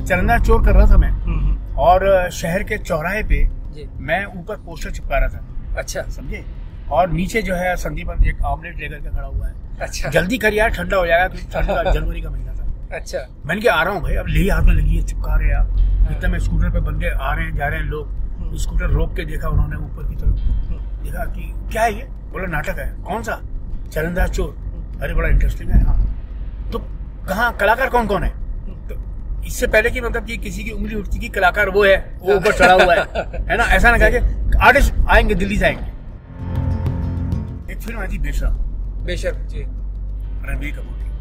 चलना चोर कर रहा था मैं, और शहर के चौराहे पे मैं ऊपर पोस्टर चिपका रहा था। अच्छा, समझे? और नीचे जो है संदीप एक ऑमलेट लेकर के खड़ा हुआ है। अच्छा, जल्दी कर यार, ठंडा हो जाएगा, क्योंकि ठंडा जनवरी का महीना था। अच्छा, मैंने कहा आ रहा हूँ भाई, अब ले हाथ में लगी है, चिपका रहे आप। इतना मैं स्कूटर पे बंदे आ रहे हैं जा रहे हैं लोग, स्कूटर रोक के देखा उन्होंने ऊपर की तरफ, देखा कि क्या है ये, बोला नाटक है। कौन सा? चरणदास चोर। अरे बड़ा इंटरेस्टिंग है। हाँ, तो कहाँ कलाकार कौन कौन है? तो इससे पहले कि मतलब कि किसी की उंगली उठती कि कलाकार वो है, वो ऊपर चढ़ा हुआ है ना, ऐसा ना कहा कि आर्टिस्ट आएंगे दिल्ली से आएंगे। एक फिल्म आई थी बेशर्म जी, रणबीर कपूर की,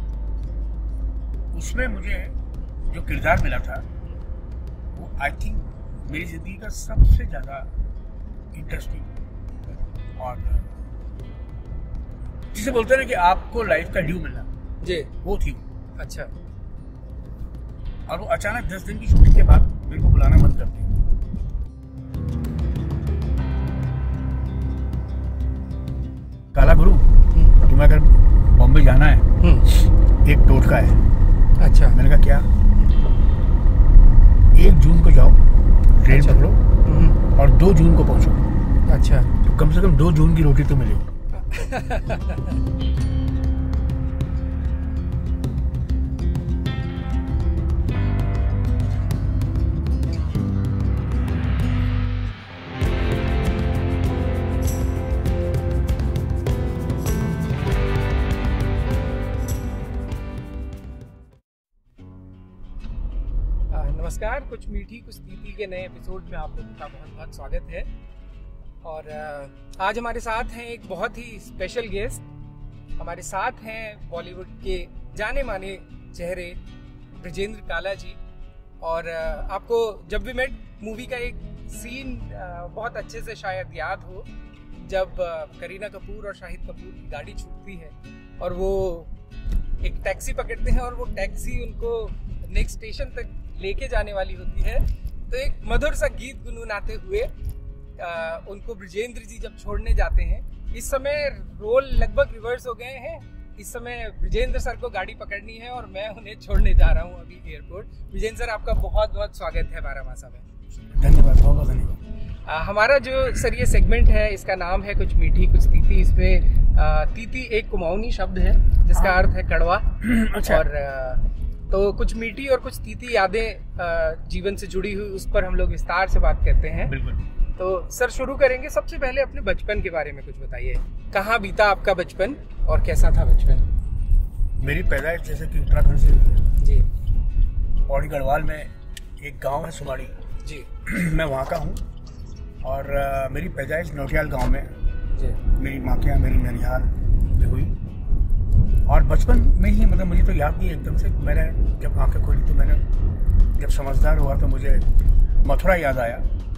उसमें मुझे जो किरदार मिला था वो आई थिंक मेरी जिंदगी का सबसे ज्यादा इंटरेस्टिंग, और जिसे बोलते हैं ना कि आपको लाइफ का ड्यू मिलना जी, वो थी। अच्छा, और वो अचानक 10 दिन की शूटिंग के बाद मेरे को बुलाना बंद कर दिया। काला गुरु, तुम्हें अगर बॉम्बे जाना है, एक टोटका है। अच्छा, मैंने कहा क्या? 1 जून को जाओ, ट्रेन पकड़ो, और 2 जून को पहुंचो। अच्छा, तो कम से कम 2 जून की रोटी तो मिलेगी। नमस्कार, कुछ मीठी कुछ तीती के नए एपिसोड में आप लोगों का बहुत बहुत स्वागत है। और आज हमारे साथ हैं एक बहुत ही स्पेशल गेस्ट। हमारे साथ हैं बॉलीवुड के जाने माने चेहरे ब्रिजेंद्र काला जी। और आपको जब वी मेट मूवी का एक सीन बहुत अच्छे से शायद याद हो, जब करीना कपूर और शाहिद कपूर की गाड़ी छूटती है और वो एक टैक्सी पकड़ते हैं और वो टैक्सी उनको नेक्स्ट स्टेशन तक लेके जाने वाली होती है। तो एक मधुर सा गीत गुनगुनाते हुए उनको ब्रिजेंद्र जी जब छोड़ने जाते हैं, इस समय रोल लगभग रिवर्स हो गए हैं। इस समय ब्रिजेंद्र सर को गाड़ी पकड़नी है और मैं उन्हें छोड़ने जा रहा हूँ अभी एयरपोर्ट। ब्रिजेंद्र सर, आपका बहुत बहुत स्वागत है बारामासा में। धन्यवाद, बहुत बहुत धन्यवाद। हमारा जो सर ये सेगमेंट है, इसका नाम है कुछ मीठी कुछ तीती। इसमें तीती एक कुमाऊनी शब्द है जिसका अर्थ है कड़वा। अच्छा। और तो कुछ मीठी और कुछ तीती यादें जीवन से जुड़ी हुई, उस पर हम लोग विस्तार से बात करते हैं। बिल्कुल। तो सर शुरू करेंगे, सबसे पहले अपने बचपन के बारे में कुछ बताइए। कहाँ बीता आपका बचपन और कैसा था बचपन? मेरी पैदाइश जैसे कि उत्तराखंड से हुई है जी। पौड़ी गढ़वाल में एक गांव है सुमाड़ी जी। मैं वहाँ का हूँ। और मेरी पैदाइश नौटियाल गांव में जी। मेरी माँ के यहाँ, मेरी ननिहाल में हुई। और बचपन में ही मतलब मुझे तो याद नहीं एकदम से, मैंने जब आंखें खोली तो मैंने जब समझदार हुआ तो मुझे मथुरा याद आया।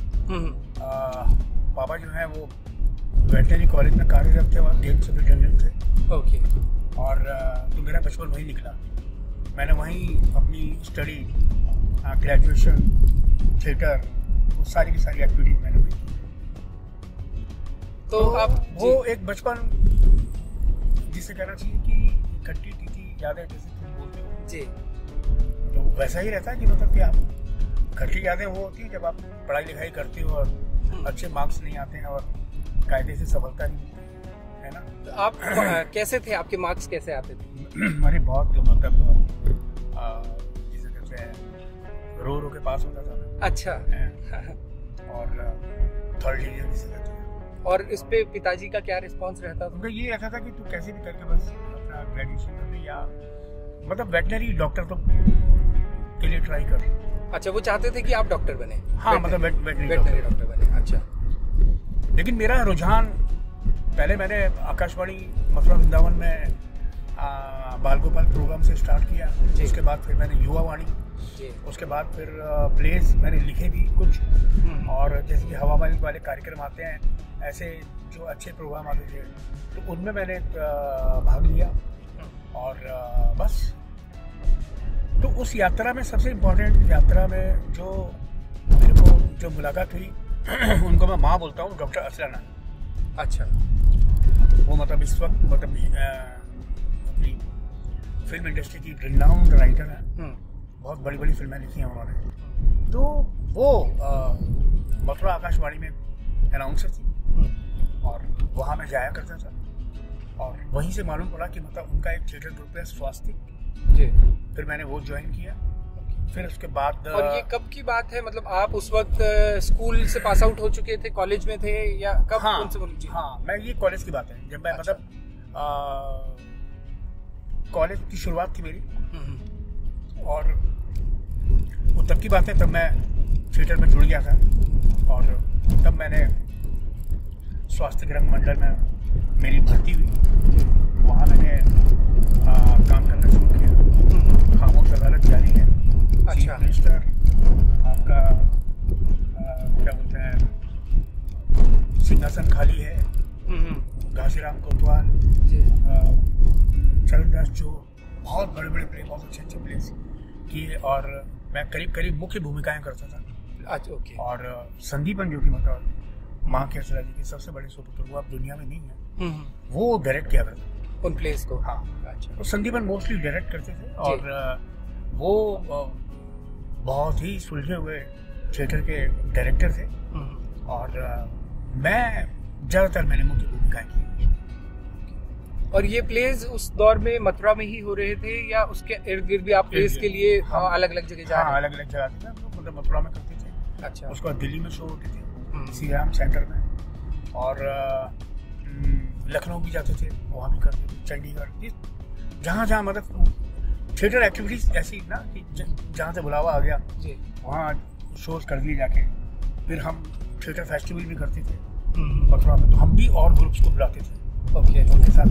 पापा जो है वो वेटनरी कॉलेज में कार्यरत थे, वहाँ गेम सुपरिटेंडेंट थे। ओके। और तो मेरा बचपन वहीं निकला। मैंने वहीं अपनी स्टडी, ग्रेजुएशन, थिएटर, वो सारी की सारी एक्टिविटीज मैंने वहीं की। तो आप वो एक बचपन जिसे कहना चाहिए कि खट्टी तीखी यादें जैसे तुम बोलते हो जी, तो वैसा ही रहता है कि मतलब कि आप खट्टी यादें वो होती है जब आप पढ़ाई लिखाई करते हो और अच्छे मार्क्स नहीं आते हैं और कायदे से सफलता नहीं मिलती है ना। तो आप कैसे थे, आपके मार्क्स कैसे आते थे? हमारे बहुत मतलब जिसे कहते हैं रो के पास होता था। अच्छा। और 3rd डिवीजन जिसे कहते हैं। और इस पे पिताजी का क्या रिस्पांस रहता था? उनका ये रहता था कि तू कैसे भी करके बस अपना ग्रेजुएशन कर ले, या मतलब वेटनरी डॉक्टर तो के लिए ट्राई कर। अच्छा, वो चाहते थे कि आप डॉक्टर बने? हाँ, मतलब वेटनरी डॉक्टर बने। अच्छा। लेकिन मेरा रुझान, पहले मैंने आकाशवाणी मथुरा वृंदावन में बाल गोपाल प्रोग्राम से स्टार्ट किया। उसके बाद फिर मैंने युवा वाणी, उसके बाद फिर प्लेस मैंने लिखे भी कुछ। और जैसे कि हवा महल वाले कार्यक्रम आते हैं, ऐसे जो अच्छे प्रोग्राम आते थे तो उनमें मैंने भाग लिया। और बस तो उस यात्रा में सबसे इम्पोर्टेंट यात्रा में जो मेरे को जो मुलाकात हुई उनको मैं माँ बोलता हूँ, डॉक्टर असलाना। अच्छा। वो मतलब इस वक्त मतलब अपनी फिल्म इंडस्ट्री की रिनाउंड राइटर है, बहुत बड़ी बड़ी फिल्में लिखी हैं उन्होंने। तो वो मथुरा आकाशवाणी में अनाउंसर थी और वहाँ मैं जाया करता था और वहीं से मालूम पड़ा कि मतलब उनका एक थिएटर ग्रुप है स्वास्तिक जी। फिर मैंने वो ज्वाइन किया। फिर उसके बाद और ये कब की बात है, मतलब आप उस वक्त स्कूल से पास आउट हो चुके थे, कॉलेज में थे या कब? हाँ, उनसे बोलिए। हाँ, मैं ये कॉलेज की बात है जब मैं मतलब कॉलेज की शुरुआत थी मेरी और वो तब की बात है, तब मैं थिएटर में जुड़ गया था और तब मैंने स्वास्थ्य रंग मंडल में मेरी भर्ती हुई। वहाँ मैंने काम करना शुरू किया। खामोश अदालत जारी है, अच्छा, मिनिस्टर आपका क्या बोलते हैं, सिंहासन खाली है, घासीराम कोतवाल, चरणदास जो बहुत बड़े बड़े प्ले, बहुत अच्छे अच्छे प्लेस किए और मैं करीब करीब मुख्य भूमिकाएं करता था। अच्छा, ओके। और संदीपन जो कि मतलब माँ के असरा जी के सबसे बड़े सुपुत्र, वो अब दुनिया में नहीं है, वो डायरेक्ट किया करता उन प्लेस को। हाँ, अच्छा। तो संदीपन मोस्टली डायरेक्ट करते थे और वो बहुत ही सुलझे हुए थिएटर के डायरेक्टर थे और मैं ज़्यादातर मैंने मुख्य भूमिकाएं की। और ये प्लेस उस दौर में मथुरा में ही हो रहे थे या उसके इर्द गिर्द भी आप प्लेस के लिए अलग अलग जगह जा रहे थे? अलग अलग जगह थे, मतलब मथुरा में करते थे। अच्छा। उसके बाद दिल्ली में शो होते थे, श्री राम सेंटर में, और लखनऊ भी जाते थे, वहाँ भी करते थे, चंडीगढ़, जहाँ जहाँ मतलब थिएटर एक्टिविटीज ऐसी ना कि जहाँ से बुलावा आ गया वहाँ शोज कर दिए जाके। फिर हम थिएटर फेस्टिवल भी करते थे मथुरा में, तो हम भी और ग्रुप्स को बुलाते थे। ओके, उनके साथ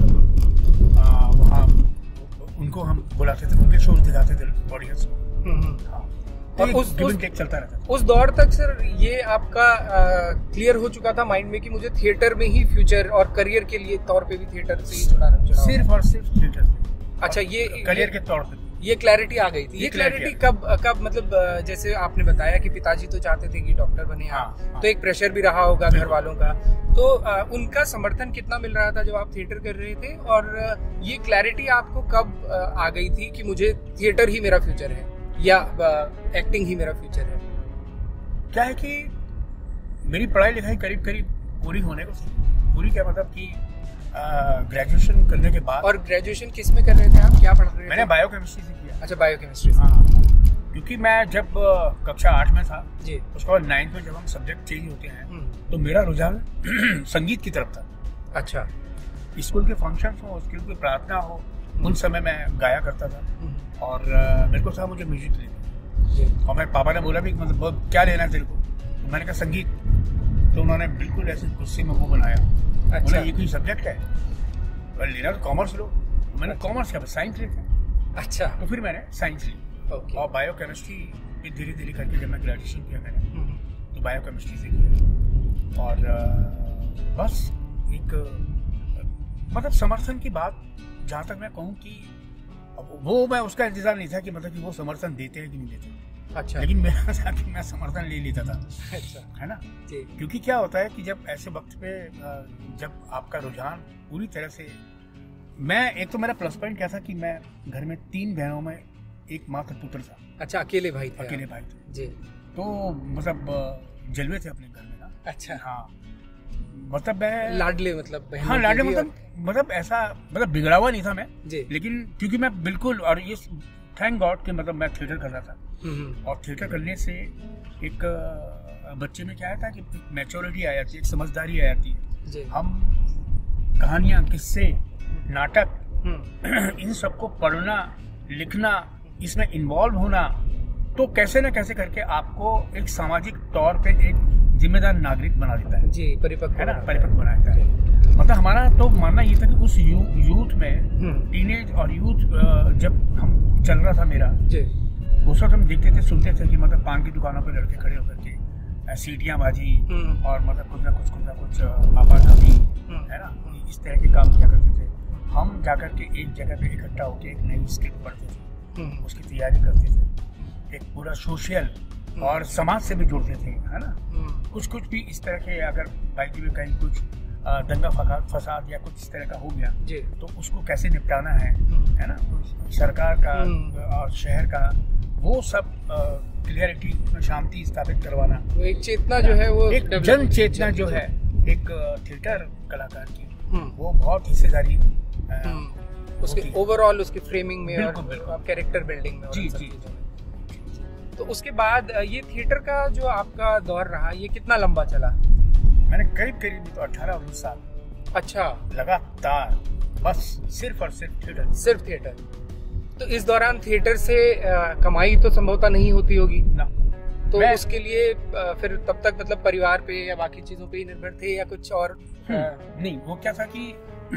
वहाँ उनको हम बुलाते थे, उनके शोज दिखाते थे ऑडियंस को। और उस चलता रहता। उस दौर तक सर ये आपका क्लियर हो चुका था माइंड में कि मुझे थिएटर में ही फ्यूचर और करियर के लिए तौर पे भी थिएटर से ही जुड़ा सिर्फ और सिर्फ थिएटर से। अच्छा, ये करियर के तौर पे ये क्लैरिटी आ गई थी। ये क्लैरिटी कब मतलब जैसे आपने बताया कि पिताजी तो चाहते थे कि डॉक्टर बने आप, तो एक प्रेशर भी रहा होगा घर वालों का, तो उनका समर्थन कितना मिल रहा था जब आप थिएटर कर रहे थे? और ये क्लैरिटी आपको कब आ गई थी कि मुझे थिएटर ही मेरा फ्यूचर है या एक्टिंग ही मेरा फ्यूचर है? क्या है कि मेरी पढ़ाई लिखाई करीब करीब पूरी होने को थी। पूरी क्या मतलब कि ग्रेजुएशन करने के बाद। और ग्रेजुएशन किस में कर रहे थे आप, क्या पढ़ रहे थे? मैंने बायोकेमिस्ट्री से किया। अच्छा, बायोकेमिस्ट्री से। हाँ, क्योंकि मैं जब कक्षा 8 में था जी, उसके बाद 9th में जब हम सब्जेक्ट चेंज होते हैं तो मेरा रुझान संगीत की तरफ था। अच्छा। स्कूल के फंक्शन हो, स्कूल की प्रार्थना हो, उन समय मैं गाया करता था और मेरे को था मुझे म्यूजिक लेना। और मेरे पापा ने बोला भी मतलब क्या लेना है तेरे को, तो मैंने कहा संगीत। तो उन्होंने बिल्कुल ऐसे गुस्से में वो बनाया। अच्छा। ये कोई सब्जेक्ट है, लेना तो कॉमर्स लो। मैंने कॉमर्स का साइंस लिया। अच्छा। तो फिर मैंने साइंस ली। और बायोकेमिस्ट्री भी धीरे धीरे करके जब मैं ग्रेजुएशन किया मैंने तो बायोकेमिस्ट्री से किया। और बस एक मतलब समर्थन की बात जहाँ तक मैं कहूँ कि वो मैं उसका इंतजार नहीं था कि मतलब कि वो समर्थन देते हैं कि नहीं देते। अच्छा। लेकिन मेरा था कि मैं समर्थन ले लेता था। अच्छा। है ना, क्योंकि क्या होता है कि जब ऐसे वक्त पे जब आपका रुझान पूरी तरह से, मैं एक तो मेरा प्लस पॉइंट क्या था कि मैं घर में 3 बहनों में एक मात्र पुत्र था। अच्छा, अकेले भाई थे? अकेले भाई थे जी। तो मतलब जलवे थे अपने घर में ना। अच्छा। हाँ, मतलब मैं लाडले, मतलब हाँ लाडले, मतलब ऐसा मतलब बिगड़ा हुआ नहीं था मैं जी। लेकिन क्योंकि मैं बिल्कुल, और ये थैंक गॉड कि मतलब मैं थिएटर कर रहा था और थिएटर करने से एक बच्चे में क्या आता है कि मैच्योरिटी आ जाती है, एक समझदारी आ जाती है। हम कहानियाँ, किस्से, नाटक, इन सबको पढ़ना, लिखना, इसमें इन्वॉल्व होना, तो कैसे न कैसे करके आपको एक सामाजिक तौर पे एक जिम्मेदार नागरिक बना देता है जी, परिपक्व है ना, परिपक्व बना देता है। मतलब हमारा तो मानना ये था कि उस यूथ में, टीनेज और यूथ जब हम चल रहा था मेरा जी, उस वक्त हम देखते थे, सुनते थे कि मतलब पान की दुकानों पे लड़के खड़े होकर के सीटियाँ बाजी और मतलब कुछ ना कुछ आपाधापी है ना, इस तरह के काम किया करते थे। हम जाकर के एक जगह पे इकट्ठा होकर एक नई स्क्रिप्ट पढ़ते थे, उसकी तैयारी करते थे, एक पूरा सोशल और समाज से भी जुड़ते थे, है ना। कुछ भी इस तरह के अगर बाइक में कहीं कुछ दंगा फसाद या कुछ इस तरह का हो गया तो उसको कैसे निपटाना है ना, सरकार का और शहर का वो सब क्लियरिटी, उसमें शांति स्थापित करवाना, तो एक चेतना जो है वो एक जन चेतना जो है एक थिएटर कलाकार की, वो बहुत हिस्सेदारी उसके ओवरऑल उसकी फ्रेमिंग में बिल्कुल, और कैरेक्टर बिल्डिंग में। जी। तो उसके बाद ये थिएटर का जो आपका दौर रहा, ये कितना लंबा चला? मैंने करीब तो 18-19 साल अच्छा, लगातार बस सिर्फ और सिर्फ थिएटर। तो इस दौरान थिएटर से कमाई तो संभवतः नहीं होती होगी ना, तो उसके लिए फिर तब तक मतलब परिवार पे या बाकी चीजों पे ही निर्भर थे या कुछ और? नहीं, वो क्या था कि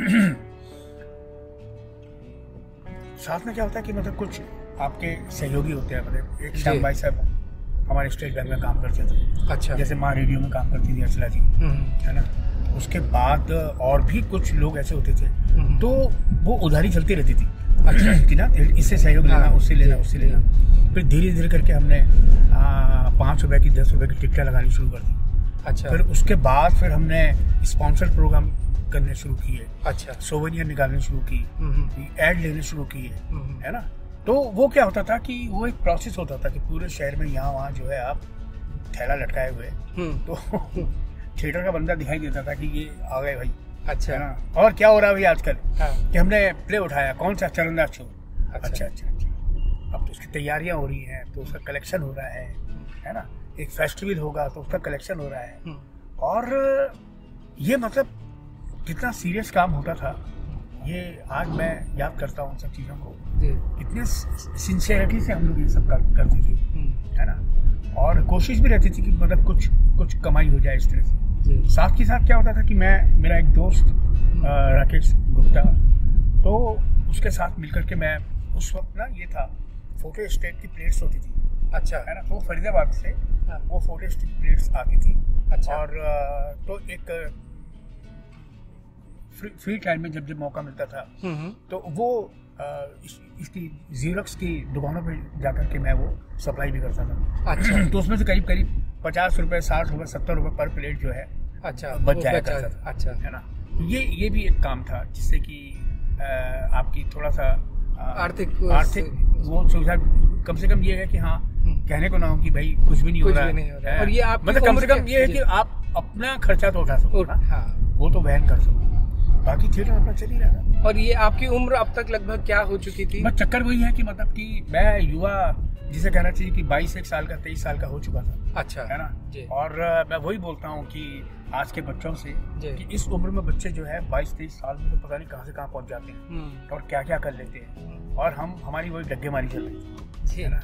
साथ में क्या होता है कि मतलब कुछ आपके सहयोगी होते हैं, मतलब एक श्याम भाई साहब हमारे स्टेट बैंक में काम करते थे। अच्छा। जैसे माँ रेडियो में काम करती थी अर्चला जी, है ना। उसके बाद और भी कुछ लोग ऐसे होते थे, तो वो उधारी चलती रहती थी। अच्छा। कि ना इससे सहयोग लेना, उससे लेना। फिर धीरे धीरे करके हमने 5 रुपए की 10 रुपए की टिकटें लगानी शुरू कर दी। अच्छा। फिर उसके बाद फिर हमने स्पॉन्सर प्रोग्राम करने शुरू किए। अच्छा। सोवेनियर निकालने शुरू की, एड लेने शुरू किए, है ना। तो वो क्या होता था कि वो एक प्रोसेस होता था कि पूरे शहर में यहाँ वहाँ जो है आप थैला लटकाए हुए, तो थिएटर का बंदा दिखाई देता था कि ये आ गए भाई। अच्छा, है ना। और क्या हो रहा है भाई आजकल, कि हमने प्ले उठाया, कौन सा चरणदास चोर। अच्छा। अब तो उसकी तैयारियां हो रही हैं, तो उसका कलेक्शन हो रहा है ना। एक फेस्टिवल होगा तो उसका कलेक्शन हो रहा है। और ये मतलब कितना सीरियस काम होता था, ये आज मैं याद करता हूँ सब चीज़ों को, कितने सिंसियरिटी से हम लोग ये सब करते थे, है ना। और कोशिश भी रहती थी कि मतलब कुछ कमाई हो जाए इस तरह से। साथ के साथ क्या होता था कि मेरा एक दोस्त राकेश गुप्ता, तो उसके साथ मिलकर के मैं उस वक्त ना, ये था फोटो स्टेट की प्लेट्स होती थी। अच्छा, है ना। तो फरीदाबाद से वो फोटो स्टेट प्लेट्स आती थी। अच्छा। और तो एक फ्री टाइम में जब मौका मिलता था, तो वो इसकी जीरोक्स की दुकानों पे जाकर के मैं वो सप्लाई भी करता था। अच्छा। तो उसमें से करीब 50 रुपए, 60 रुपए, 70 रुपए पर प्लेट जो है अच्छा बच जाया करता था। अच्छा, है ना। ये भी एक काम था जिससे कि आपकी थोड़ा सा आर्थिक वो सुविधा कम से कम ये है कि हाँ, कहने को ना हो कि भाई कुछ भी नहीं हो रहा है। और ये आप मतलब कम से कम ये है कि आप अपना खर्चा तो उठा सको, वो तो वहन कर सको, बाकी थिएटर अपना चल ही रहा है। और ये आपकी उम्र अब तक लगभग क्या हो चुकी थी? बस चक्कर वही है कि मतलब कि मैं युवा, जिसे कहना चाहिए कि 22 साल का 23 साल का हो चुका था। अच्छा, है ना। और मैं वही बोलता हूँ कि आज के बच्चों से कि इस उम्र में बच्चे जो है 22-23 साल में तो पता नहीं कहाँ से कहाँ पहुँच जाते हैं और क्या क्या कर लेते हैं, और हमारी वही डग्गे मारी चल रही है ना।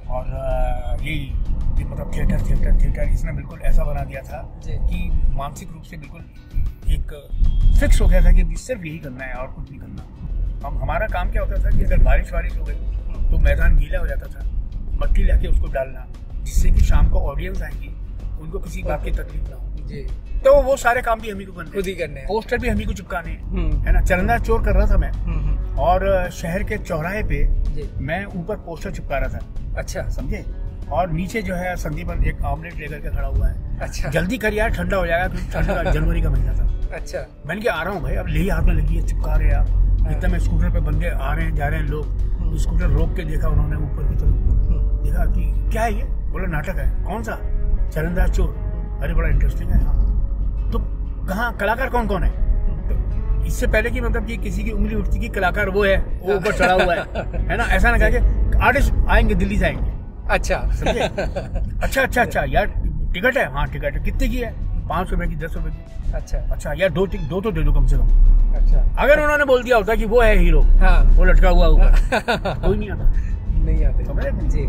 और यही मतलब थिएटर इसने बिल्कुल ऐसा बना दिया था कि मानसिक रूप से बिल्कुल एक फिक्स हो गया था कि सिर्फ यही करना है और कुछ नहीं करना। हमारा काम क्या होता था कि अगर बारिश हो गई तो मैदान गीला हो जाता था, मट्टी लाके उसको डालना, जिससे कि शाम को ऑडियंस आएगी, उनको किसी बात की तकलीफ ना हो। तो वो सारे काम भी हम ही को खुद ही करने हैं, पोस्टर भी हम ही को चिपकाने हैं, है ना। चरणदास चोर कर रहा था मैं, और शहर के चौराहे पे मैं ऊपर पोस्टर चिपका रहा था। अच्छा, समझे। और नीचे जो है संदीप एक ऑमलेट लेकर के खड़ा हुआ है। अच्छा, जल्दी कर यार, ठंडा हो जाएगा, क्योंकि ठंडा जनवरी का महीना था। अच्छा, मैंने क्या आ रहा हूँ भाई, अब ले हाथ में लगी है, चिपका रहे आप। इतना में स्कूटर पे बंदे आ रहे हैं, जा रहे हैं लोग, स्कूटर रोक के देखा उन्होंने ऊपर की तरफ, देखा कि क्या है ये, बोला नाटक है। कौन सा? चरणदास चोर। अरे बड़ा इंटरेस्टिंग है। तो कहाँ कलाकार कौन कौन है? तो इससे पहले कि मतलब कि किसी की उंगली उठती कि कलाकार वो है, वो ऊपर चढ़ा हुआ है ना, ऐसा ना कह के आर्टिस्ट आएंगे, दिल्ली से आएंगे। अच्छा, समझे। अच्छा यार, टिकट है? हाँ टिकट है। कितने की है? 5 रुपए की, 10 रुपए की। अच्छा यार, दो तो दे दो कम से कम। अच्छा, अगर उन्होंने बोल दिया होता कि वो है हीरो, हाँ, वो लटका हुआ ऊपर, कोई नहीं आता, नहीं आते, समझे जी।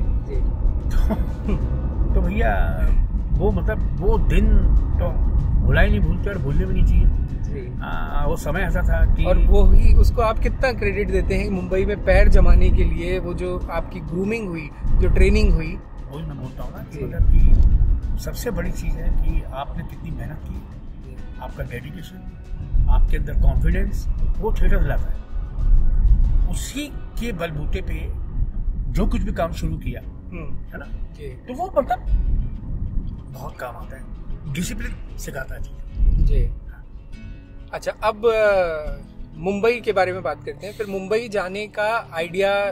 तो भैया वो मतलब वो दिन तो भुला ही नहीं भूलते, और भूलने भी नहीं चाहिए। वो समय ऐसा था कि, और वो ही उसको आप कितना क्रेडिट देते हैं मुंबई में पैर जमाने के लिए, वो जो आपकी ग्रूमिंग हुई, जो ट्रेनिंग हुई, वही मैं बोलता हूँ ना कि मतलब कि सबसे बड़ी चीज़ है कि आपने कितनी मेहनत की, आपका डेडिकेशन, आपके अंदर कॉन्फिडेंस, वो थिएटर लाता है। उसी के बलबूते पे जो कुछ भी काम शुरू किया, है ना, तो वो मतलब बहुत काम आता है, डिसिप्लिन सिखाता है जी। अच्छा, अब मुंबई के बारे में बात करते हैं। फिर मुंबई जाने का आइडिया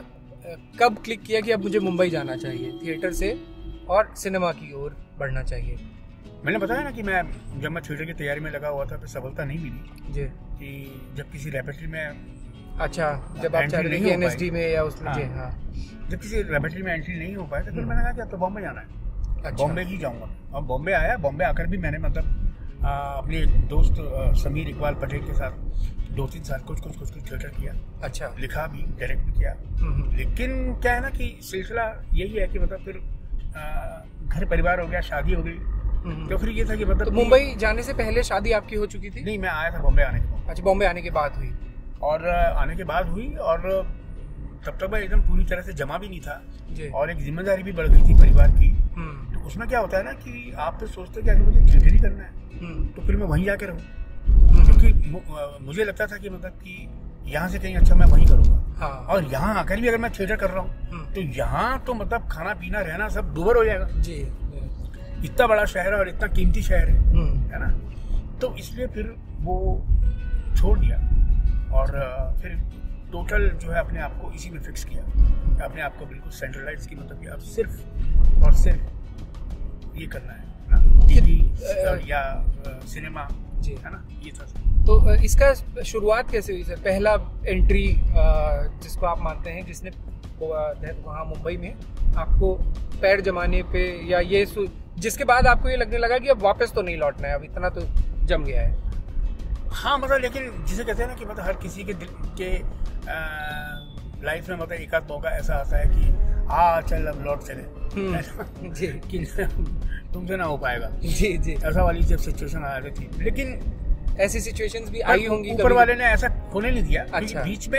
कब क्लिक किया कि अब मुझे मुंबई जाना चाहिए, थिएटर से और सिनेमा की ओर बढ़ना चाहिए? मैंने बताया ना कि जब मैं थिएटर की तैयारी में लगा हुआ था, फिर सफलता नहीं मिली जी, कि जब किसी रेपेटरी में अच्छा, जब आप चाह रहे थे एनएसडी में या उसमें, जी हाँ, जब किसी रेपेटरी में एंट्री नहीं हो पाया तो फिर मैंने कहा कि अब तो बॉम्बे जाना है। अच्छा। बॉम्बे ही जाऊंगा। और बॉम्बे आया, बॉम्बे आकर भी मैंने मतलब अपने दोस्त समीर इकबाल पटेल के साथ 2-3 साल कुछ थिएटर किया। अच्छा। लिखा भी, डायरेक्ट भी किया। लेकिन क्या है ना कि सिलसिला यही है कि मतलब फिर घर परिवार हो गया, शादी हो गई, तो फिर ये था कि मतलब तो मुंबई जाने से पहले शादी आपकी हो चुकी थी? नहीं, मैं आया था बॉम्बे आने के बाद। अच्छा, बॉम्बे आने के बाद हुई? और आने के बाद हुई, और तब तक मैं एकदम पूरी तरह से जमा भी नहीं था जी। और एक जिम्मेदारी भी बढ़ गई थी परिवार की। तो उसमें क्या होता है ना कि आप फिर सोचते कि अगर मुझे थिएटर ही करना है तो फिर मैं वहीं जाके रहूँ, क्योंकि मुझे लगता था कि मतलब कि यहाँ से कहीं अच्छा मैं वहीं करूँगा। हाँ। और यहाँ आकर भी अगर मैं थिएटर कर रहा हूँ तो यहाँ तो मतलब खाना पीना रहना सब दूभर हो जाएगा जी। इतना बड़ा शहर है और इतना कीमती शहर है ना, तो इसलिए फिर वो छोड़ दिया और फिर टोटल जो है अपने आप को इसी में फिक्स किया, अपने आप को बिल्कुल सेंट्रलाइज की, मतलब कि अब सिर्फ और सिर्फ ये करना है ना, टीवी या सिनेमा जी, है ना, ये था। तो इसका शुरुआत कैसे हुई सर? पहला एंट्री जिसको आप मानते हैं, जिसने वहाँ मुंबई में आपको पैर जमाने पे, या ये जिसके बाद आपको ये लगने लगा कि अब वापस तो नहीं लौटना है, अब इतना तो जम गया है? हाँ, मतलब लेकिन जिसे कहते हैं ना कि मतलब हर किसी के दिल के लाइफ में मतलब एक आध मौका ऐसा आता है कि चल अब लौट चले जी, कि तुमसे ना हो पाएगा जी जी, ऐसा वाली जब सिचुएशन आ रही थी। लेकिन ऐसी सिचुएशंस भी आई होंगी, ऊपर वाले ने ऐसा होने नहीं दिया। अच्छा। बीच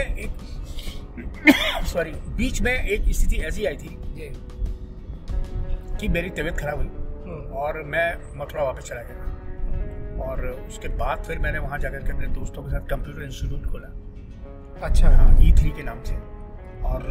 में एक स्थिति ऐसी आई थी कि मेरी तबीयत खराब हुई और मैं मथुरा वापस चला गया, और उसके बाद फिर मैंने वहाँ जाकर के अपने दोस्तों के साथ कंप्यूटर इंस्टीट्यूट खोला। अच्छा। हाँ, E3 के नाम से। और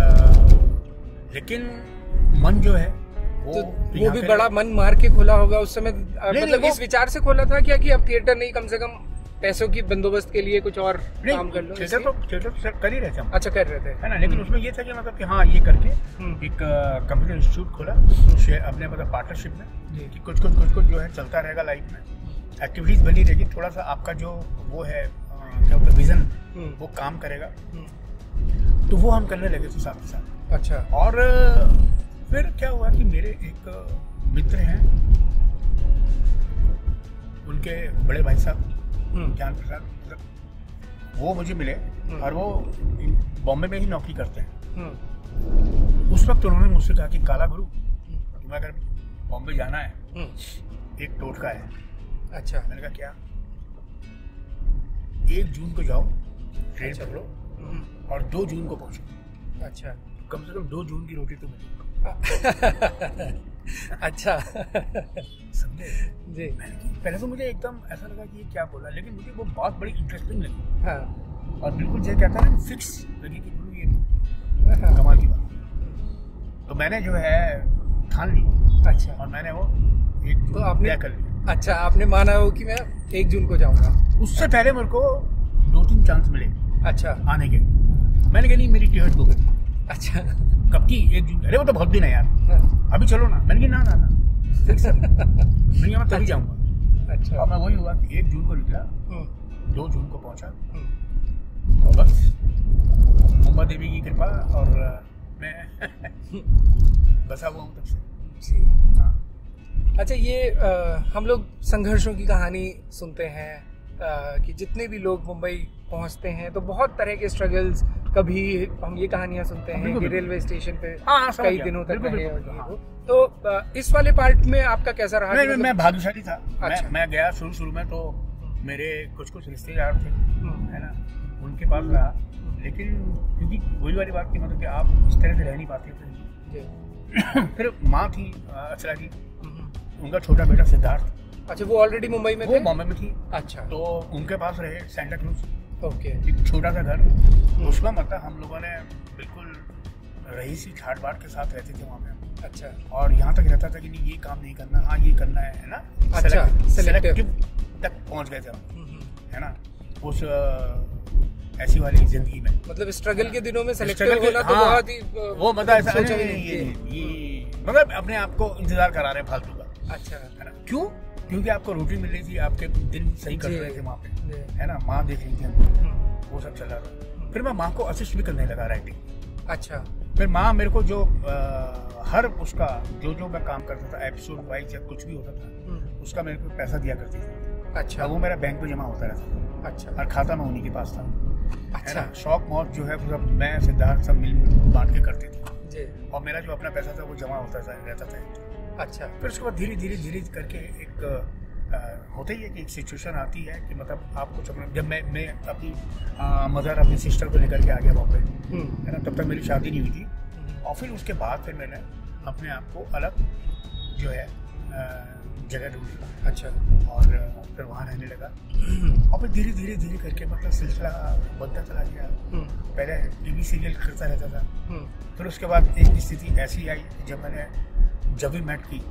लेकिन मन जो है वो भी बड़ा मन मार के खोला होगा उस समय, मतलब इस विचार से खोला था क्या कि अब थिएटर नहीं, कम से कम पैसों की बंदोबस्त के लिए कुछ और काम कर लो? थिएटर तो कर ही रहे थे हम। अच्छा, कर रहे थे, है ना, लेकिन उसमें ये था कि मतलब कि हाँ, ये करके एक कंप्यूटर इंस्टीट्यूट खोला अपने मतलब पार्टनरशिप में, कि कुछ जो है चलता रहेगा लाइफ में, एक्टिविटीज बनी रहेगी, थोड़ा सा आपका जो वो है क्या होता है विजन, वो काम करेगा। तो वो हम करने लगे थे साथ ही साथ। अच्छा। और फिर क्या हुआ कि मेरे एक मित्र हैं, उनके बड़े भाई साहब ज्ञान प्रसाद, मतलब वो मुझे मिले और वो बॉम्बे में ही नौकरी करते हैं। उस वक्त उन्होंने मुझसे कहा कि काला गुरु, तुम्हें अगर बॉम्बे जाना है, एक टोटका है। अच्छा। मैंने कहा क्या? 1 जून को जाओ, ट्रेन पकड़ो और 2 जून को पहुंचो। अच्छा। कम से कम 2 जून की रोटी तो मिलेगी। अच्छा। समझे जी। पहले तो मुझे एकदम ऐसा लगा कि ये क्या बोला, लेकिन मुझे वो बात बड़ी इंटरेस्टिंग लगी। हाँ। और बिल्कुल जो कहता है ना, फिक्स लगी कि गुरु ये कमाल की बात। तो मैंने जो है ठान ली। अच्छा। और मैंने वो 1 जून आपने कर लिया। अच्छा, आपने माना हो कि मैं 1 जून को जाऊंगा। उससे पहले मेरे को 2-3 चांस मिले। अच्छा। आने के। मैंने कहा नहीं, मेरी टिकट बुक है। अच्छा। कब की? 1 जून। अरे वो तो बहुत दिन है यार। हाँ। अभी चलो ना। मैंने कहा ना फिक्स है। मैं तभी जाऊंगा। अच्छा। और मैं वही हुआ कि 1 जून को निकला, 2 जून को पहुंचा, और बस मुंबा देवी की कृपा और मैं बसा हुआ हूँ तब से। हाँ। अच्छा, ये हम लोग संघर्षों की कहानी सुनते हैं कि जितने भी लोग मुंबई पहुंचते हैं तो बहुत तरह के स्ट्रगल्स, कभी हम ये कहानियां सुनते हैं कि रेलवे स्टेशन पे कई दिनों तक रहे। तो इस वाले पार्ट में आपका कैसा रहा? नहीं, मैं भाग्यशाली था। अच्छा। मैं गया शुरू में तो मेरे कुछ रिश्तेदार थे, है ना, उनके पास रहा, लेकिन क्योंकि वही वाली बात की मतलब कि आप इस तरह से रह नहीं पाते थे। फिर माँ थी अचला जी, उनका छोटा बेटा सिद्धार्थ। अच्छा, वो ऑलरेडी मुंबई में थे? वो बॉम्बे में थी। अच्छा। तो उनके पास रहे सेंटा क्रूज। ओके। एक छोटा सा घर, उसमें मतलब हम लोगों ने बिल्कुल रईसी ठाट बाट के साथ रहते थे वहाँ पे। अच्छा। और यहाँ तक रहता था कि नहीं, ये काम नहीं करना, हाँ ये करना है ना। अच्छा, सेलेक्टिव तक पहुँच गए थे हम, है ना। उस ऐसी वाली जिंदगी में। मतलब स्ट्रगल के दिनों में सिलेक्टेड होना तो बहुत ही वो मतलब ऐसा ये मतलब अपने आप को इंतजार करा रहे हैं फालतू का। अच्छा है ना, क्यों? क्योंकि आपको रोटी मिल रही थी, आपके दिन सही कर रहे थे वहाँ पे, है ना, माँ देख रही थी हमको, वो सब चल रहा था। फिर मैं माँ को असिस्ट भी करने लगा राइटिंग। अच्छा। फिर माँ मेरे को जो हर उसका जो मैं काम करता था एपिसोड वाइज या कुछ भी होता था उसका मेरे को पैसा दिया करती थी। अच्छा। वो मेरा बैंक में जमा होता रहता था। अच्छा। और खाता मैं उन्हीं के पास था। अच्छा। शौक मौज जो है सब मैं सिद्धार्थ सब मिल बांट के करते थे और मेरा जो अपना पैसा था वो जमा होता रहता था। अच्छा। फिर उसके बाद धीरे करके एक होता ही है कि एक सिचुएशन आती है कि मतलब आपको जब मैं अपनी मदर अपनी सिस्टर को लेकर के आ गया बॉम्बे, है ना, तब तक मेरी शादी नहीं हुई थी। और फिर उसके बाद फिर मैंने अपने आप को अलग जो है जगह ढूंढी। अच्छा। और फिर वहाँ रहने लगा और फिर धीरे करके मतलब सिलसिला बनता चला गया। पहले टीवी सीरियल करता रहता था। फिर उसके बाद एक स्थिति ऐसी आई जब मैंने जब वी मेट की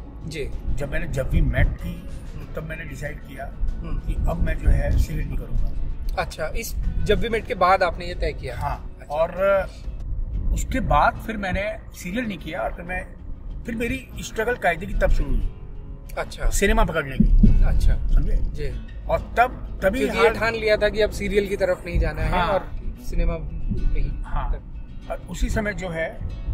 तब मैंने डिसाइड किया कि अब मैं जो है सीरियल नहीं करूँगा। अच्छा, इस जब वी मेट के बाद आपने ये तय किया? हाँ। अच्छा। और उसके बाद फिर मैंने सीरियल नहीं किया और फिर मेरी स्ट्रगल कायदे की तब शुरू हुई। अच्छा। सिनेमा पकड़ने की। अच्छा, समझे जी। और तभी ये ठान लिया था कि अब सीरियल की तरफ नहीं जाना है और सिनेमा में ही। हाँ। और उसी समय जो है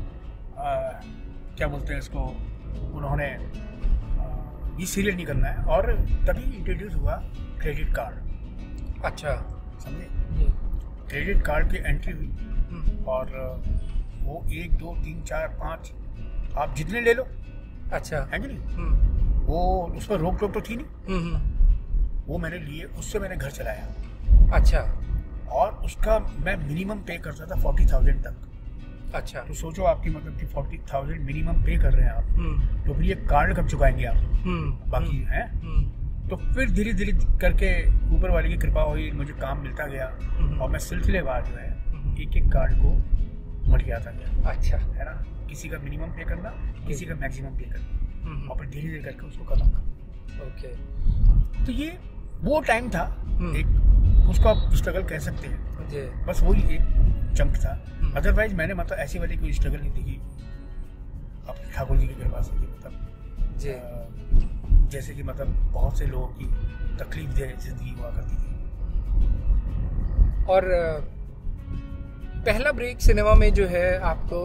क्या बोलते हैं इसको, उन्होंने ये सीरियल नहीं करना है और तभी इंट्रोड्यूस हुआ क्रेडिट कार्ड। अच्छा, समझे। क्रेडिट कार्ड की एंट्री हुई और वो 1 2 3 4 5 आप जितने ले लो। अच्छा, है कि नहीं। वो उस पर रोक टोक तो थी नहीं। वो मैंने लिए, उससे मैंने घर चलाया। अच्छा। और उसका मैं मिनिमम पे करता था 40,000 तक। अच्छा। तो सोचो आपकी मतलब कि 40,000 मिनिमम पे कर रहे हैं आप, तो फिर ये कार्ड कब चुकाएंगे आप? बाकी है। तो फिर धीरे करके ऊपर वाले की कृपा हुई, मुझे काम मिलता गया और मैं सिलसिलेवार जो है एक कार्ड को मटियाता गया। अच्छा, है ना, किसी का मिनिमम पे करना, किसी का मैक्सिमम पे करना और फिर धीरे करके उसको खत्म करना। ओके। तो ये वो टाइम था, एक उसको आप स्ट्रगल कह सकते हैं। बस वही एक चंक था। अदरवाइज मैंने मतलब ऐसी वाली कोई स्ट्रगल नहीं देखी अब ठाकुर जी की कृपा से, मतलब जैसे कि मतलब बहुत से लोगों की तकलीफ दे जिंदगी हुआ करती थी। और पहला ब्रेक सिनेमा में जो है आपको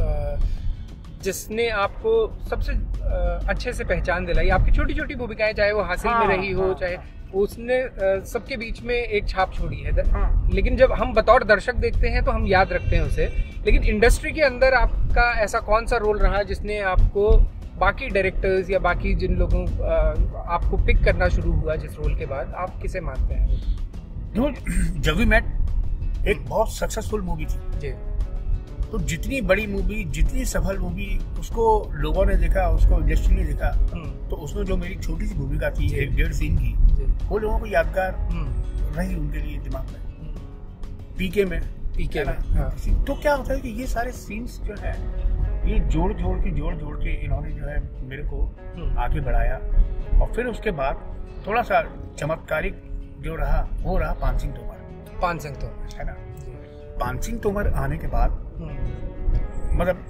जिसने आपको सबसे अच्छे से पहचान दिलाई, आपकी छोटी छोटी भूमिकाएं, चाहे वो हासिल में रही हो, चाहे उसने सबके बीच में एक छाप छोड़ी है। लेकिन जब हम बतौर दर्शक देखते हैं तो हम याद रखते हैं उसे, लेकिन इंडस्ट्री के अंदर आपका ऐसा कौन सा रोल रहा जिसने आपको बाकी डायरेक्टर्स या बाकी जिन लोगों आपको पिक करना शुरू हुआ जिस रोल के बाद, आप किसे मानते हैं? जब वी मेट एक बहुत सक्सेसफुल मूवी थी जी। तो जितनी बड़ी मूवी, जितनी सफल मूवी, उसको लोगों ने देखा, उसको इंडस्ट्री ने देखा, तो उसमें जो मेरी छोटी सी भूमिका थी 1.5 सीन की, वो लोगों को यादगार रही उनके लिए दिमाग में। पीके में तो क्या होता है कि ये सारे सीन्स जो है ये जोड़ जोड़ के इन्होंने जो है मेरे को आगे बढ़ाया। और फिर उसके बाद थोड़ा सा चमत्कारिक जो रहा वो रहा पान सिंह तोमर, है ना। पान सिंह तोमर आने के बाद मतलब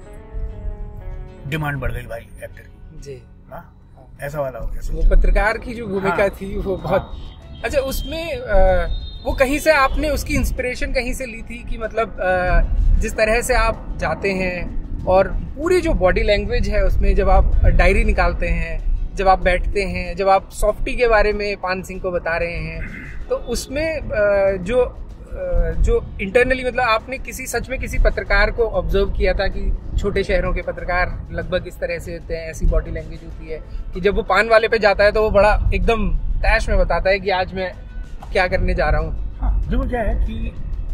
डिमांड बढ़ गई भाई एक्टर की जी। हाँ, ऐसा वाला हो गया। वो पत्रकार की जो भूमिका थी वो बहुत अच्छा, उसमें वो कहीं से आपने उसकी इंस्पिरेशन कहीं से ली थी कि मतलब जिस तरह से आप जाते हैं और पूरी जो बॉडी लैंग्वेज है उसमें, जब आप डायरी निकालते हैं, जब आप बैठते हैं, जब आप सॉफ्टी के बारे में पान सिंह को बता रहे हैं, तो उसमें जो इंटरनली मतलब आपने सच में किसी पत्रकार को ऑब्जर्व किया था कि छोटे शहरों के पत्रकार लगभग इस तरह से होते हैं, ऐसी बॉडी लैंग्वेज होती है कि जब वो पान वाले पे जाता है तो वो बड़ा एकदम तैश में बताता है कि आज मैं क्या करने जा रहा हूँ। हाँ, जो क्या है कि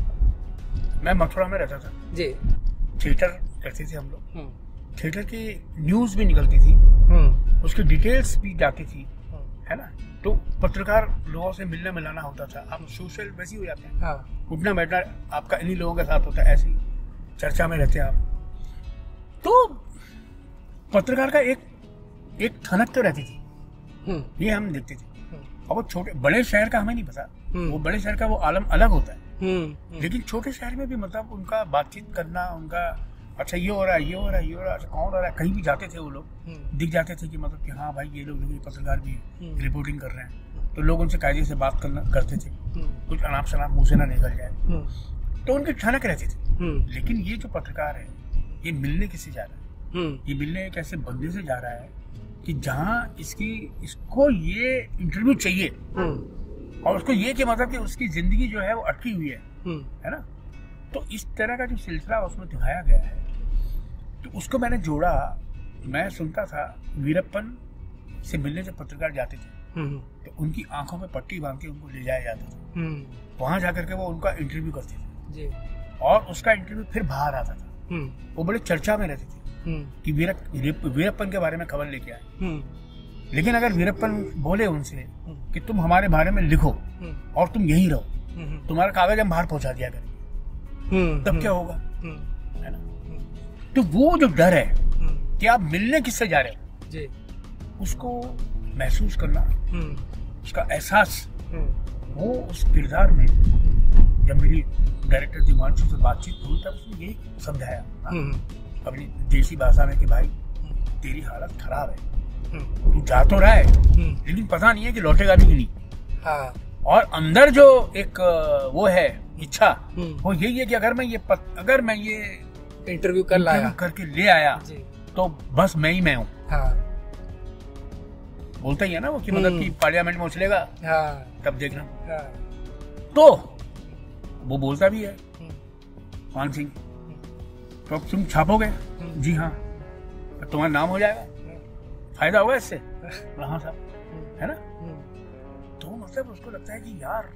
मैं मथुरा में रहता था जी। थिएटर करते थे हम लोग, थिएटर की न्यूज भी निकलती थी, उसकी डिटेल्स भी जाती थी, है ना। तो पत्रकार लोगों से मिलना मिलाना होता था। आप सोशल वैसे ही हो जाते हैं। हाँ। उठना बैठना आपका इन्हीं लोगों के साथ होता है, ऐसी चर्चा में रहते हैं आप। तो पत्रकार का एक ठनक तो रहती थी, ये हम देखते थे। और वो छोटे बड़े शहर का हमें नहीं पता, वो बड़े शहर का वो आलम अलग होता है। लेकिन छोटे शहर में भी मतलब उनका बातचीत करना, उनका अच्छा ये हो रहा है, ये हो रहा है, ये हो रहा है, अच्छा कौन हो रहा है, कहीं भी जाते थे वो लोग, दिख जाते थे कि मतलब कि हाँ भाई ये लोग पत्रकार भी है, रिपोर्टिंग कर रहे हैं, तो लोग उनसे कायदे से बात करते थे, कुछ अनाप शनाप मुँह से ना निकल जाए, तो उनकी ठनक रहती थी। लेकिन ये जो पत्रकार है ये मिलने किससे जा रहा है, ये मिलने एक ऐसे बंदे से जा रहा है कि जहाँ इसको ये इंटरव्यू चाहिए, और उसको ये कि मतलब कि उसकी जिंदगी जो है वो अटकी हुई है ना। तो इस तरह का जो सिलसिला उसमें दिखाया गया है, तो उसको मैंने जोड़ा। मैं सुनता था वीरप्पन से मिलने जब पत्रकार जाते थे तो उनकी आंखों में पट्टी बांध के उनको ले जाया जाता था, वहां जाकर के वो उनका इंटरव्यू करते थे और उसका इंटरव्यू फिर बाहर आता था। वो बड़े चर्चा में रहते थे कि वीरप्पन के बारे में खबर लेके आए। लेकिन अगर वीरप्पन बोले उनसे कि तुम हमारे बारे में लिखो और तुम यहीं रहो, तुम्हारा कागज हम बाहर पहुंचा दिया करेंगे, तब क्या होगा, है ना। तो वो जो डर है कि आप मिलने किससे जा रहे हो जी, उसको महसूस करना, उसका एहसास, वो उस किरदार में जब मेरी डायरेक्टर दिमांशु से बातचीत हुई तब उसने यही समझाया अपनी देसी भाषा में कि भाई तेरी हालत खराब है, तू जा तो रहा है लेकिन पता नहीं है कि लौटेगा भी कि नहीं। और अंदर जो एक वो है इच्छा, वो यही है कि अगर मैं ये इंटरव्यू करके ले आया तो बस मैं ही मैं हूँ। बोलता ही है ना वो कि मतलब कि पार्लियामेंट में उछलेगा तब देखना। तो वो बोलता भी है मान सिंह, तो अब तुम छापोगे? जी हाँ। तुम्हारा नाम हो जाएगा, फायदा होगा इससे? हाँ साहब, है ना। तो मतलब उसको लगता है कि यार,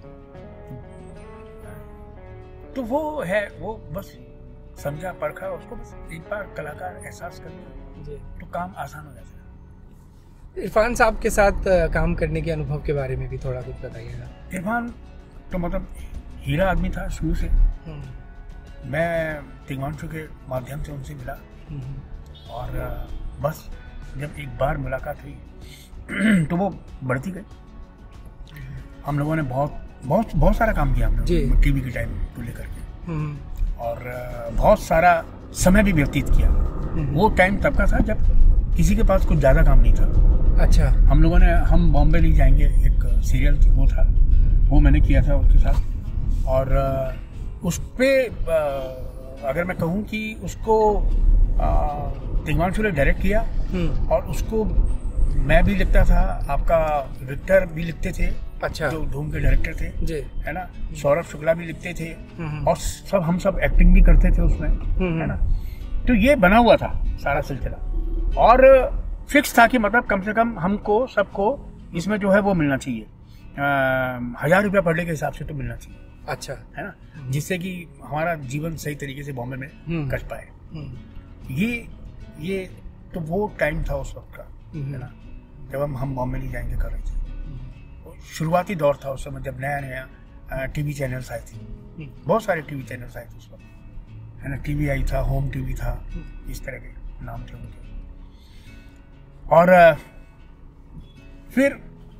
तो वो है, वो बस समझा परखा, उसको बस एक बार कलाकार एहसास कर लिया तो काम आसान हो जाता है। इरफान साहब के साथ काम करने के अनुभव के बारे में भी थोड़ा कुछ बताइएगा। इरफान तो मतलब हीरा आदमी था शुरू से। मैं तिग्मांशु के माध्यम से उनसे मिला और बस जब एक बार मुलाकात हुई तो वो बढ़ती गई। हम लोगों ने बहुत सारा काम किया, हम लोग टीवी के टाइम को लेकर के, और बहुत सारा समय भी व्यतीत किया। वो टाइम तब का था जब किसी के पास कुछ ज्यादा काम नहीं था। अच्छा। हम लोगों ने हम बॉम्बे नहीं जाएंगे एक सीरियल वो था, वो मैंने किया था उसके साथ। और उस पे अगर मैं कहूँ कि उसको तिग्मांशु ने डायरेक्ट किया और उसको मैं भी लिखता था, आपका विक्टर भी लिखते थे। अच्छा। जो धूम के डायरेक्टर थे जी, है ना, सौरभ शुक्ला भी लिखते थे और हम सब एक्टिंग भी करते थे उसमें, है ना। तो ये बना हुआ था सारा सिलसिला और फिक्स था कि मतलब कम से कम हमको सबको इसमें जो है वो मिलना चाहिए, 1000 रुपया पर डे के हिसाब से तो मिलना चाहिए। अच्छा, है ना, जिससे कि हमारा जीवन सही तरीके से बॉम्बे में कट पाए। ये तो वो टाइम था उस वक्त का, है ना, जब हम बॉम्बे नहीं जाएंगे कर रहे थे। शुरुआती दौर था उस समय जब नया टीवी चैनल्स आए थे, बहुत सारे टीवी चैनल्स आए थे उस वक्त, है ना। टीवी आई था, होम टीवी था, इस तरह के नाम थे उनके। और फिर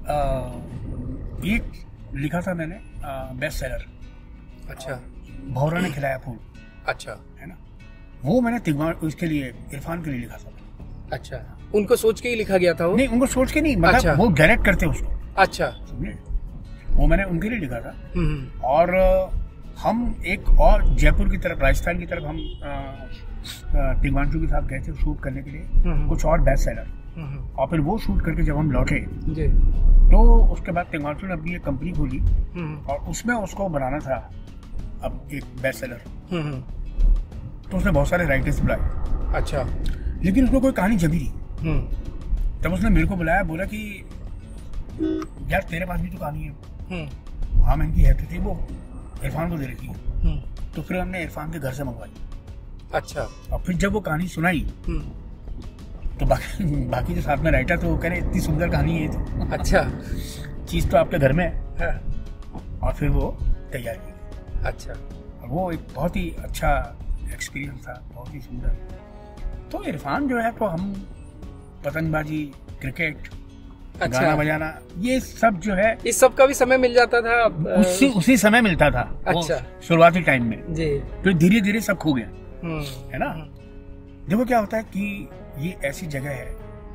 एक लिखा था मैंने बेस्ट सेलर। अच्छा। भौरा ने खिलाया फूल। अच्छा, है ना, वो मैंने उसके लिए इरफान के लिए लिखा था। अच्छा, उनको सोच के ही लिखा गया था वो? नहीं, उनको सोच के नहीं, मतलब अच्छा। वो डायरेक्ट करते उसको। अच्छा, वो मैंने उनके लिए लिखा था। और हम एक और जयपुर की तरफ, राजस्थान की तरफ हम तिग्मांशु के साथ गए थे शूट करने के लिए कुछ और बेस्ट सेलर। और फिर वो शूट करके जब हम लौटे तो उसके बाद तिग्मांशु ने अपनी एक कंपनी खोली और उसमें उसको बनाना था अब एक बेस्ट सेलर। तो उसने बहुत सारे राइटर्स बुलाए। अच्छा। लेकिन उसमें कोई कहानी जमी नहीं। तब उसने मेरे को बुलाया, बोला कि यार तेरे पास भी तो कहानी है। हाँ, मैं इनकी है तो थी, वो इरफान को दे रखी है। तो फिर हमने इरफान के घर से मंगवाई। अच्छा। और फिर जब वो कहानी सुनाई तो बाकी जो साथ में राइटर तो वो कह रहे इतनी सुंदर कहानी है तो। अच्छा। चीज तो आपके घर में है। और फिर वो तैयार की। अच्छा। और वो एक बहुत ही अच्छा एक्सपीरियंस था, बहुत ही सुंदर। तो इरफान जो है तो हम पतंगबाजी, क्रिकेट, अच्छा। गाना बजाना, ये सब जो है, इस सब का भी समय मिल जाता था? उसी समय मिलता था। अच्छा। शुरुआती टाइम में जी। फिर धीरे धीरे सब खो गया, है ना। देखो क्या होता है कि ये ऐसी जगह है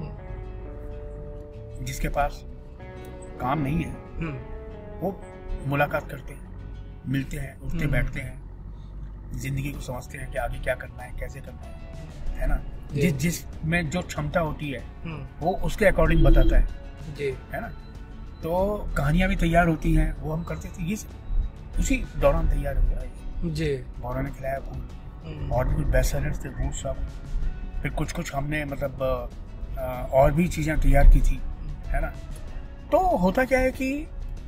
जिसके पास काम नहीं है, वो मुलाकात करते हैं, मिलते हैं, उठते बैठते हैं, जिंदगी को समझते हैं कि आगे क्या करना है, कैसे करना है ना। जिस में जो क्षमता होती है वो उसके अकॉर्डिंग बताता है जी, है ना। तो कहानियां भी तैयार होती हैं, वो हम करते थे, ये उसी दौरान तैयार हो गया जी। बौरा ने खिलाया फूल, और भी कुछ बेस्ट सेलर्स थे, वो सब। फिर कुछ हमने मतलब और भी चीजें तैयार की थी, है ना। तो होता क्या है कि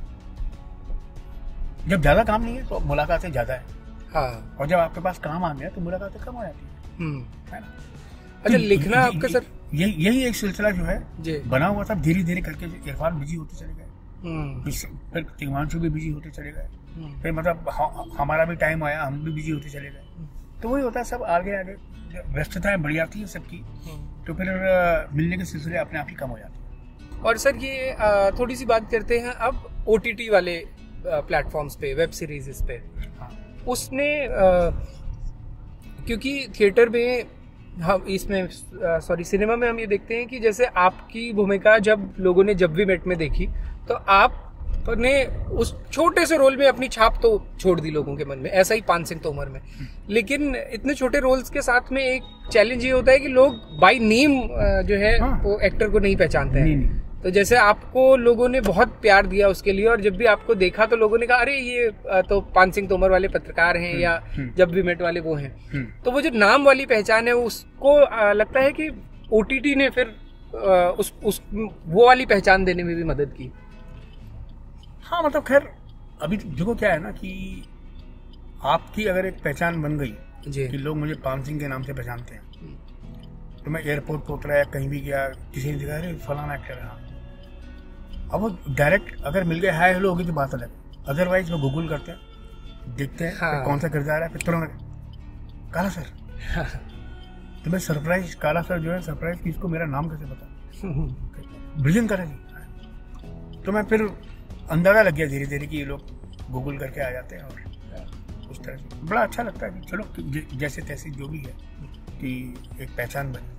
जब ज्यादा काम नहीं है तो मुलाकातें ज्यादा है, हाँ। और जब आपके पास काम आ गया तो मुलाकातें कम हो जाती है ना। अच्छा, लिखना आपका सर यही एक सिलसिला जो है बना हुआ था। धीरे धीरे करके इरफान बिजी होते चले गए, फिर तिग्मांशु भी बिजी होते चले गए, फिर मतलब हमारा भी टाइम आया, हम भी बिजी होते चले गए। तो वही होता है, सब आगे आगे व्यस्तताएं बढ़ जाती है सबकी, तो फिर मिलने के सिलसिले अपने आप ही कम हो जाते हैं। और सर ये थोड़ी सी बात करते हैं अब OTT वाले प्लेटफॉर्म्स पे, वेब सीरीज पे। हाँ। उसने क्योंकि थिएटर में हम इसमें सिनेमा में हम ये देखते हैं कि जैसे आपकी भूमिका जब लोगों ने जब वी मेट में देखी, तो आपने उस छोटे से रोल में अपनी छाप तो छोड़ दी लोगों के मन में, ऐसा ही पान सिंह तोमर में। लेकिन इतने छोटे रोल्स के साथ में एक चैलेंज ये होता है कि लोग बाय नेम जो है वो एक्टर को नहीं पहचानते हैं। तो जैसे आपको लोगों ने बहुत प्यार दिया उसके लिए, और जब भी आपको देखा तो लोगों ने कहा अरे ये तो पान सिंह तोमर वाले पत्रकार हैं, या जब भी मेट वाले वो हैं। तो वो जो नाम वाली पहचान है उसको लगता है कि OTT ने फिर वो वाली पहचान देने में भी मदद की। हाँ, मतलब खैर अभी देखो क्या है ना कि आपकी अगर एक पहचान बन गई कि लोग मुझे पान सिंह के नाम से पहचानते हैं, तो मैं एयरपोर्ट पर उतरा या कहीं भी गया, किसी ने दिखा अरे फलाना एक्टर है। अब वो डायरेक्ट अगर मिल गए हाय हेलो होगी तो बात अलग, अदरवाइज वो गूगल करते हैं, देखते हैं हाँ। कौन सा किरदार है, फिर तुरंत काला सर हाँ। तो मैं सरप्राइज, काला सर जो है सरप्राइज कि इसको मेरा नाम कैसे पता, ब्रिलियंट करा जी। तो मैं फिर अंदाजा लग गया धीरे धीरे कि ये लोग गूगल करके आ जाते हैं, और उस तरह से बड़ा अच्छा लगता है कि चलो जैसे तैसे जो भी है कि एक पहचान बनी।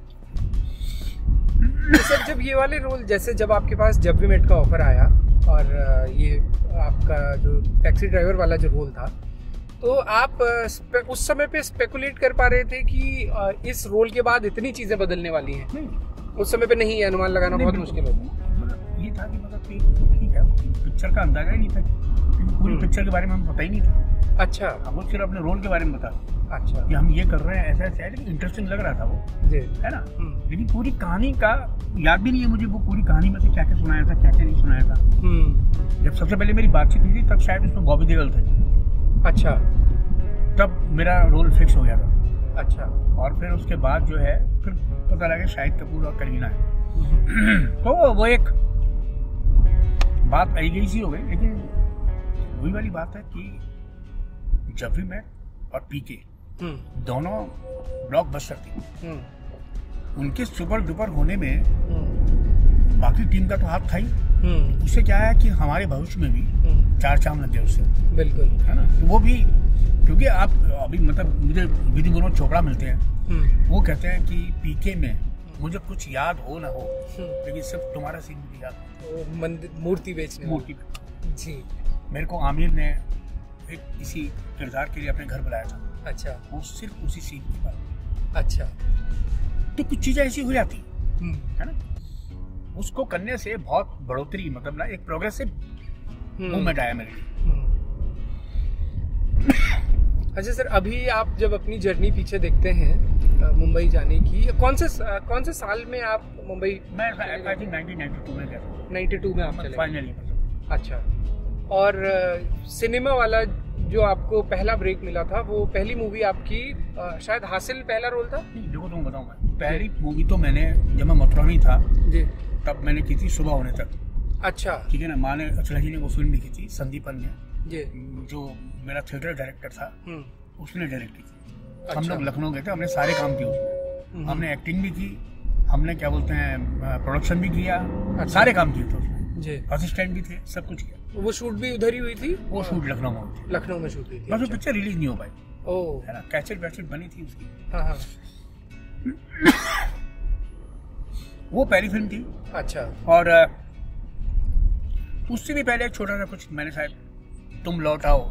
तो सर जब ये वाले रोल, जैसे जब आपके पास जब भी मेट का ऑफर आया और ये आपका जो टैक्सी ड्राइवर वाला जो रोल था, तो आप उस समय पे स्पेकुलेट कर पा रहे थे कि इस रोल के बाद इतनी चीजें बदलने वाली हैं? नहीं, उस समय पे नहीं, अनुमान लगाना बहुत मुश्किल होता। मतलब ये था कि मतलब ठीक है, पिक्चर का अंदाजा ही नहीं था, पूरी पिक्चर के बारे में हमें पता ही नहीं था। अच्छा, हम सिर्फ अपने रोल के बारे में बता, अच्छा कि हम ये कर रहे हैं, ऐसा ऐसा है, लेकिन इंटरेस्टिंग लग रहा था वो जी, है ना। लेकिन पूरी कहानी का याद भी नहीं है मुझे, वो पूरी कहानी में से क्या क्या सुनाया था, क्या क्या नहीं सुनाया था। जब सबसे पहले मेरी बातचीत हुई थी तब शायद उसमें बॉबी देओल थे। अच्छा, तब मेरा रोल फिक्स हो गया था। अच्छा, और फिर उसके बाद जो है फिर पता लगा शाहिद कपूर और करीना है। तो वो एक बात आई गई सी हो गई, लेकिन वही वाली बात है कि जब भी मैं और पीके दोनों ब्लॉकबस्टर थी, उनके सुपर डुपर होने में बाकी टीम का तो हाथ था ही। उससे क्या है कि हमारे भविष्य में भी चार चांद लग गए उससे, बिल्कुल, है ना। तो वो भी क्योंकि आप अभी मतलब मुझे विधि विनोद चोपड़ा मिलते हैं, वो कहते हैं कि पीके में मुझे कुछ याद हो ना हो, लेकिन सिर्फ तुम्हारा सीन मुझे याद हो, मूर्ति बेचने जी। मेरे को आमिर ने एक किसी किरदार के लिए अपने घर बुलाया था। अच्छा, वो सिर्फ उसी सीन की बात। अच्छा, तो कुछ चीजें ऐसी हो जाती है ना, उसको करने से बहुत बढ़ोतरी, मतलब ना एक प्रोग्रेसिव मूवमेंट आया मेरे लिए। अच्छा सर, अभी आप जब अपनी जर्नी पीछे देखते हैं मुंबई जाने की, कौन से साल में आप मुंबई? मैं 1992 में गया था। 92 में आप चले फाइनली। अच्छा, और सिनेमा वाला जो आपको पहला ब्रेक मिला था, वो पहली मूवी आपकी शायद हासिल पहला रोल था? देखो तुम बताऊंगा, पहली मूवी तो मैंने जब मैं मथुरा में था जी, तब मैंने की थी सुबह होने तक। अच्छा, ठीक है ना। माँ ने, अचला जी ने वो फिल्म लिखी थी, संदीपन ने जी, जो मेरा थिएटर डायरेक्टर था, उसने डायरेक्ट की थी। अच्छा। हम लोग लखनऊ गए थे, हमने सारे काम किए उसमें, हमने एक्टिंग भी की, हमने क्या बोलते हैं प्रोडक्शन भी किया, सारे काम किए थे उसमें जी, असिस्टेंट भी थे, सब कुछ किया। वो शूट भी उधर ही हुई थी? वो शूट लखनऊ में हुई थी। लखनऊ में शूट हुई थी। बस वो पिक्चर रिलीज नहीं हो पाई, ओह है ना, कैसेट वैसेट बनी थी उसकी। हाँ हाँ। वो पहली फिल्म थी। अच्छा। और उससे भी पहले एक छोटा सा कुछ मैंने शायद तुम लौट आओ,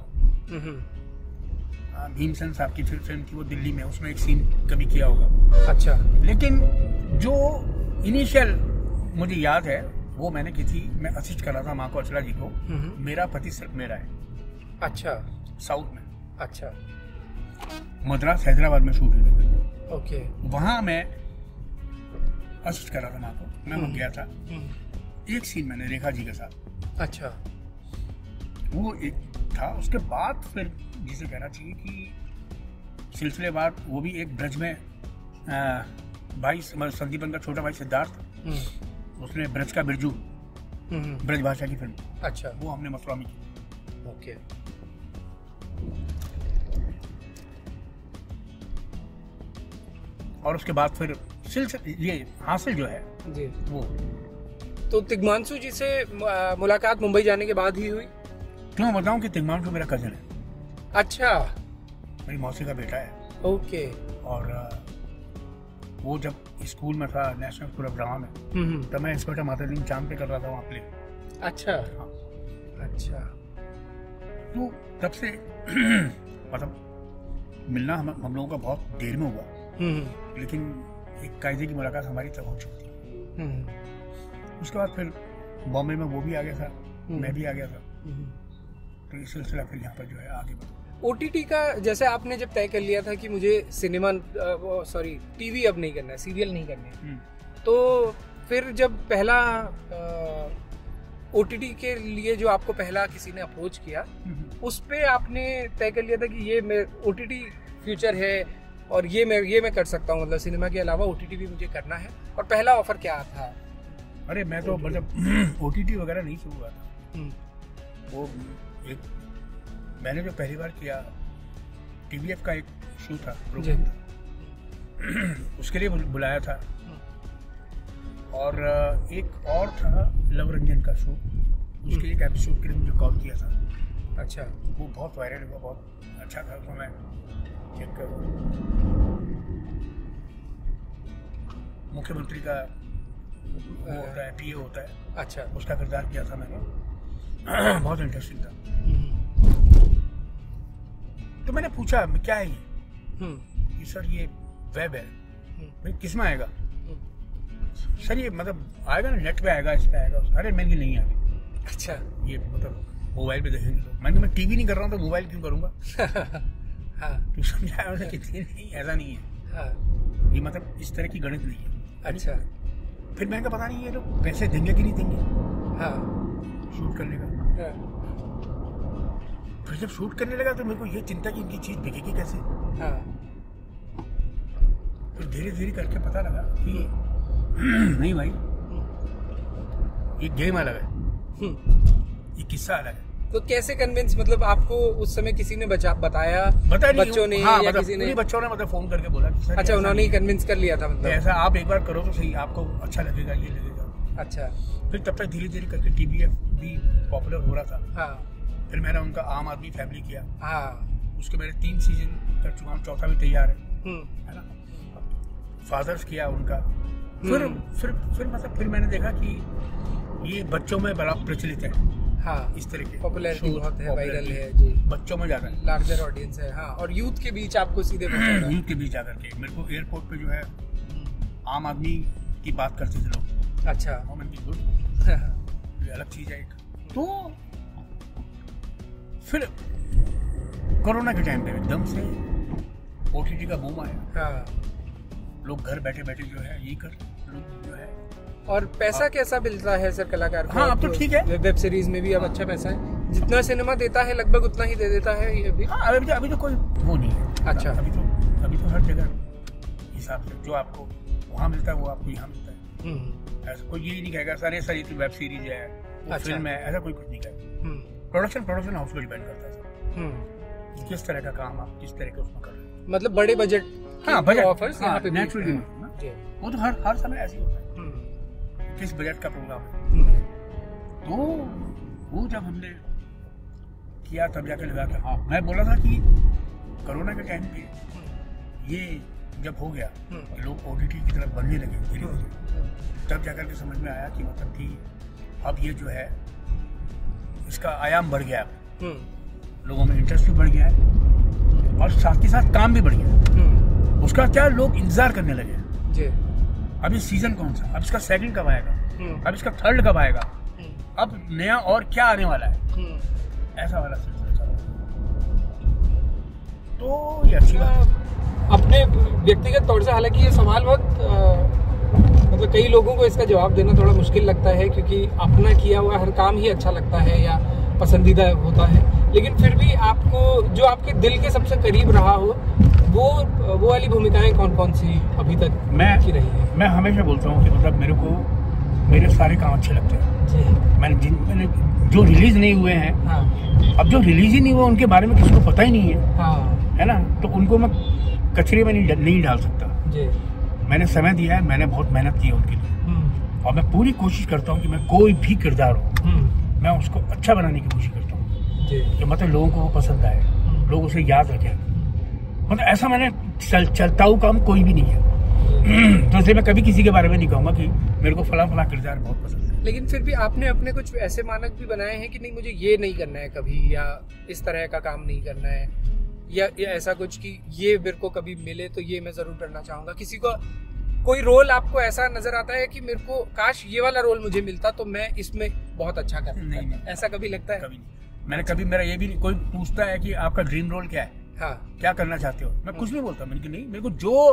भीमसेन साहब की फिल्म थी वो दिल्ली में, उसमें एक सीन कभी किया होगा। अच्छा। लेकिन जो इनिशियल मुझे याद है वो मैंने की थी, मैं असिस्ट कर रहा था माँ को अचला जी को, मेरा पति सिर्फ मेरा है। अच्छा। साउथ में। अच्छा। मद्रास हैदराबाद में शूट हुई थी। ओके। वहाँ मैं असिस्ट कर रहा था माँ को, मैं वहाँ गया था। एक सीन मैंने रेखा जी के साथ। अच्छा। वो एक था, उसके बाद फिर जिसे कहना चाहिए कि सिलसिलेवार वो भी एक ब्रज में भाई संदीपन का छोटा भाई सिद्धार्थ, उसने ब्रज का बिरजू, ब्रज भाषा की फिल्म। अच्छा। वो हमने मथुरा में की। ओके। और उसके बाद फिर ये हासिल जो है जी वो। तो तिग्मांशु जी से मुलाकात मुंबई जाने के बाद ही हुई? क्यों बताऊं कि तिग्मांशु मेरा कजन है। अच्छा। मेरी मौसी का बेटा है। ओके। और वो जब स्कूल में था नेशनल स्कूल ऑफ ड्रामा में, तब मैं इंस्पेक्टर माताजी चांद पे कर रहा था वहाँ प्ले। अच्छा। हाँ। अच्छा। तो तब से मतलब मिलना हम लोगों का बहुत देर में हुआ, लेकिन एक कायदे की मुलाकात हमारी तब हो चुकी थी। उसके बाद फिर बॉम्बे में वो भी आ गया था, मैं भी आ गया था, तो ये सिलसिला फिर यहाँ पर जो है आगे बढ़ा। OTT का जैसे आपने जब तय कर लिया था कि मुझे सिनेमा टीवी अब नहीं करना है, सीरियल नहीं करने, तो फिर जब पहला OTT के लिए जो आपको पहला किसी ने अप्रोच किया, उस पे आपने तय कर लिया था कि ये मैं OTT फ्यूचर है और ये मैं कर सकता हूँ, मतलब सिनेमा के अलावा OTT भी मुझे करना है, और पहला ऑफर क्या था? अरे मैं तो मतलब OTT वगैरह नहीं शुरू हुआ था। वो एक मैंने जो पहली बार किया TVF का एक शो था, प्रोग्राम था, उसके लिए बुलाया था। और एक और था लव रंजन का शो, उसके एक एपिसोड के लिए मुझे कॉल किया था। अच्छा। वो बहुत वायरल हुआ, बहुत अच्छा था। उसमें मैं एक मुख्यमंत्री का होता है, PA होता है। अच्छा। उसका किरदार किया था मैंने। बहुत इंटरेस्टिंग था। तो मैंने पूछा क्या है ये? सर ये वेब है। भाई किस में आएगा? सर ये मतलब आएगा ना, नेट पे आएगा, इस पे आएगा। अरे मैंने नहीं आएगा। अच्छा। ये मतलब मोबाइल पे देखेंगे लोग। मैं टीवी नहीं कर रहा हूँ तो मोबाइल क्यों करूँगा? हाँ। तो समझाया उन्होंने कि नहीं, ऐसा नहीं है। हाँ। ये मतलब इस तरह की गणित नहीं है। अच्छा। फिर मैंने कहा पता नहीं ये लोग पैसे देंगे कि नहीं देंगे। हाँ। शूट करने का। हाँ। फिर जब शूट करने लगा तो मेरे को ये चिंता कि इनकी चीज बिकेगी कैसे। हाँ। फिर धीरे धीरे करके पता लगा कि नहीं भाई, ये गेम अलग है, ये किस्सा अलग है। तो कैसे कन्विंस, मतलब आपको उस समय किसी ने बताया बच्चों ने? हाँ, या किसी ने? बच्चों ने मतलब फोन करके बोला कि सर अच्छा, उन्होंने ही कन्विंस कर लिया था, मतलब ऐसा आप एक बार करो तो सही, आपको अच्छा लगेगा, ये लगेगा। अच्छा। फिर तब तक धीरे धीरे करके TVF भी पॉपुलर हो रहा था। हाँ। फिर मैंने उनका आम आदमी फैमिली किया। हाँ। उसके मेरे 3 सीजन कर चुका हूँ, चौथा भी तैयार है ना। फादर्स किया उनका। फिर मतलब फिर मैंने देखा कि ये बच्चों में बड़ा प्रचलित है। हाँ। इस तरह के पॉपुलैरिटी बहुत है, वायरल है जी, बच्चों में ज्यादा है, लार्जर ऑडियंस है। हाँ। और यूथ के बीच आपको सीधे यूथ के बीच आकर के मेरे को एयरपोर्ट पे जो है आम आदमी की बात करते थे लोग। अच्छा। गुड, ये अलग चीज है एक। तो फिर कोरोना के टाइम पे एकदम से OTT का बूम आया। हाँ। लोग घर बैठे बैठे जो है ये कर लोग जो है। और पैसा कैसा मिलता है सर कलाकार को? हाँ, अब तो ठीक है, वेब सीरीज में भी अब अच्छा पैसा है, जितना सिनेमा देता है लगभग उतना ही दे देता है ये भी। हाँ, अभी तो कोई वो नहीं है। अच्छा। अभी तो हर जगह हिसाब से जो आपको वहाँ मिलता है वो आपको यहाँ मिलता है। ऐसा कोई ये नहीं कहेगा सर ये तो वेब सीरीज है, वो फिल्म है, ऐसा कोई कुछ नहीं कहेगा। प्रोडक्शन हाउस पर डिपेंड करता है किस तरह का काम आप किस तरह के उसमें कर रहे हैं। मतलब बड़े बजट ऑफर्स यहाँ पे नेचुरली वो तो हर समय ऐसे ही होता है, किस बजट का प्रोग्राम है। तो वो जब हमने किया तब जाकर लगा कि हाँ, मैं बोला था कि कोरोना के टाइम पे ये जब हो गया कि लोग OTT की तरफ बढ़ने लगे धीरे धीरे, तब जाकर के समझ में आया कि मतलब कि अब ये जो है इसका आयाम बढ़ गया, लोगों में इंटरेस्ट भी बढ़ गया है और साथ के साथ काम भी बढ़ गया। उसका क्या लोग इंतजार करने लगे जी। अब ये सीजन कौन सा, अब इसका सेकंड कब आएगा, अब इसका थर्ड कब आएगा, अब नया और क्या आने वाला है, ऐसा वाला सिलसिला चल रहा है। तो ये अच्छी बात है। अपने व्यक्तिगत तौर से हालांकि ये सवाल बहुत मतलब कई लोगों को इसका जवाब देना थोड़ा मुश्किल लगता है, क्योंकि अपना किया हुआ हर काम ही अच्छा लगता है या पसंदीदा होता है, लेकिन फिर भी आपको जो आपके दिल के सबसे करीब रहा हो वो वाली भूमिकाएं कौन कौन सी अभी तक की रही है? मैं हमेशा बोलता हूँ कि मतलब मेरे को मेरे सारे काम अच्छे लगते हैं जी। मैंने जो रिलीज नहीं हुए हैं, अब जो रिलीज ही नहीं हुए उनके बारे में किसी को पता ही नहीं है, है ना, तो उनको मैं कचरे में नहीं डाल सकता जी। मैंने समय दिया है, मैंने बहुत मेहनत की है उनके लिए, और मैं पूरी कोशिश करता हूँ कि मैं कोई भी किरदार हो मैं उसको अच्छा बनाने की कोशिश करता हूँ कि मतलब लोगों को वो पसंद आए, लोग उसे याद रखें। मतलब ऐसा मैंने चलता हुआ काम कोई भी नहीं है। तो इसलिए मैं कभी किसी के बारे में नहीं कहूँगा कि मेरे को फला किरदार बहुत पसंद है। लेकिन फिर भी आपने अपने कुछ ऐसे मानक भी बनाए हैं कि नहीं मुझे ये नहीं करना है कभी, या इस तरह का काम नहीं करना है, या ऐसा कुछ कि ये मेरे को कभी मिले तो ये मैं जरूर करना चाहूंगा। किसी को कोई रोल आपको ऐसा नजर आता है कि मेरे को काश ये वाला रोल मुझे मिलता तो मैं इसमें बहुत अच्छा करता? नहीं, ऐसा कभी लगता है? कभी नहीं। मैंने कभी, मेरा ये भी नहीं, कोई पूछता है कि आपका ड्रीम रोल क्या है, हाँ, क्या करना चाहते हो, मैं कुछ नहीं बोलता। मैंने कि नहीं, मेरे को जो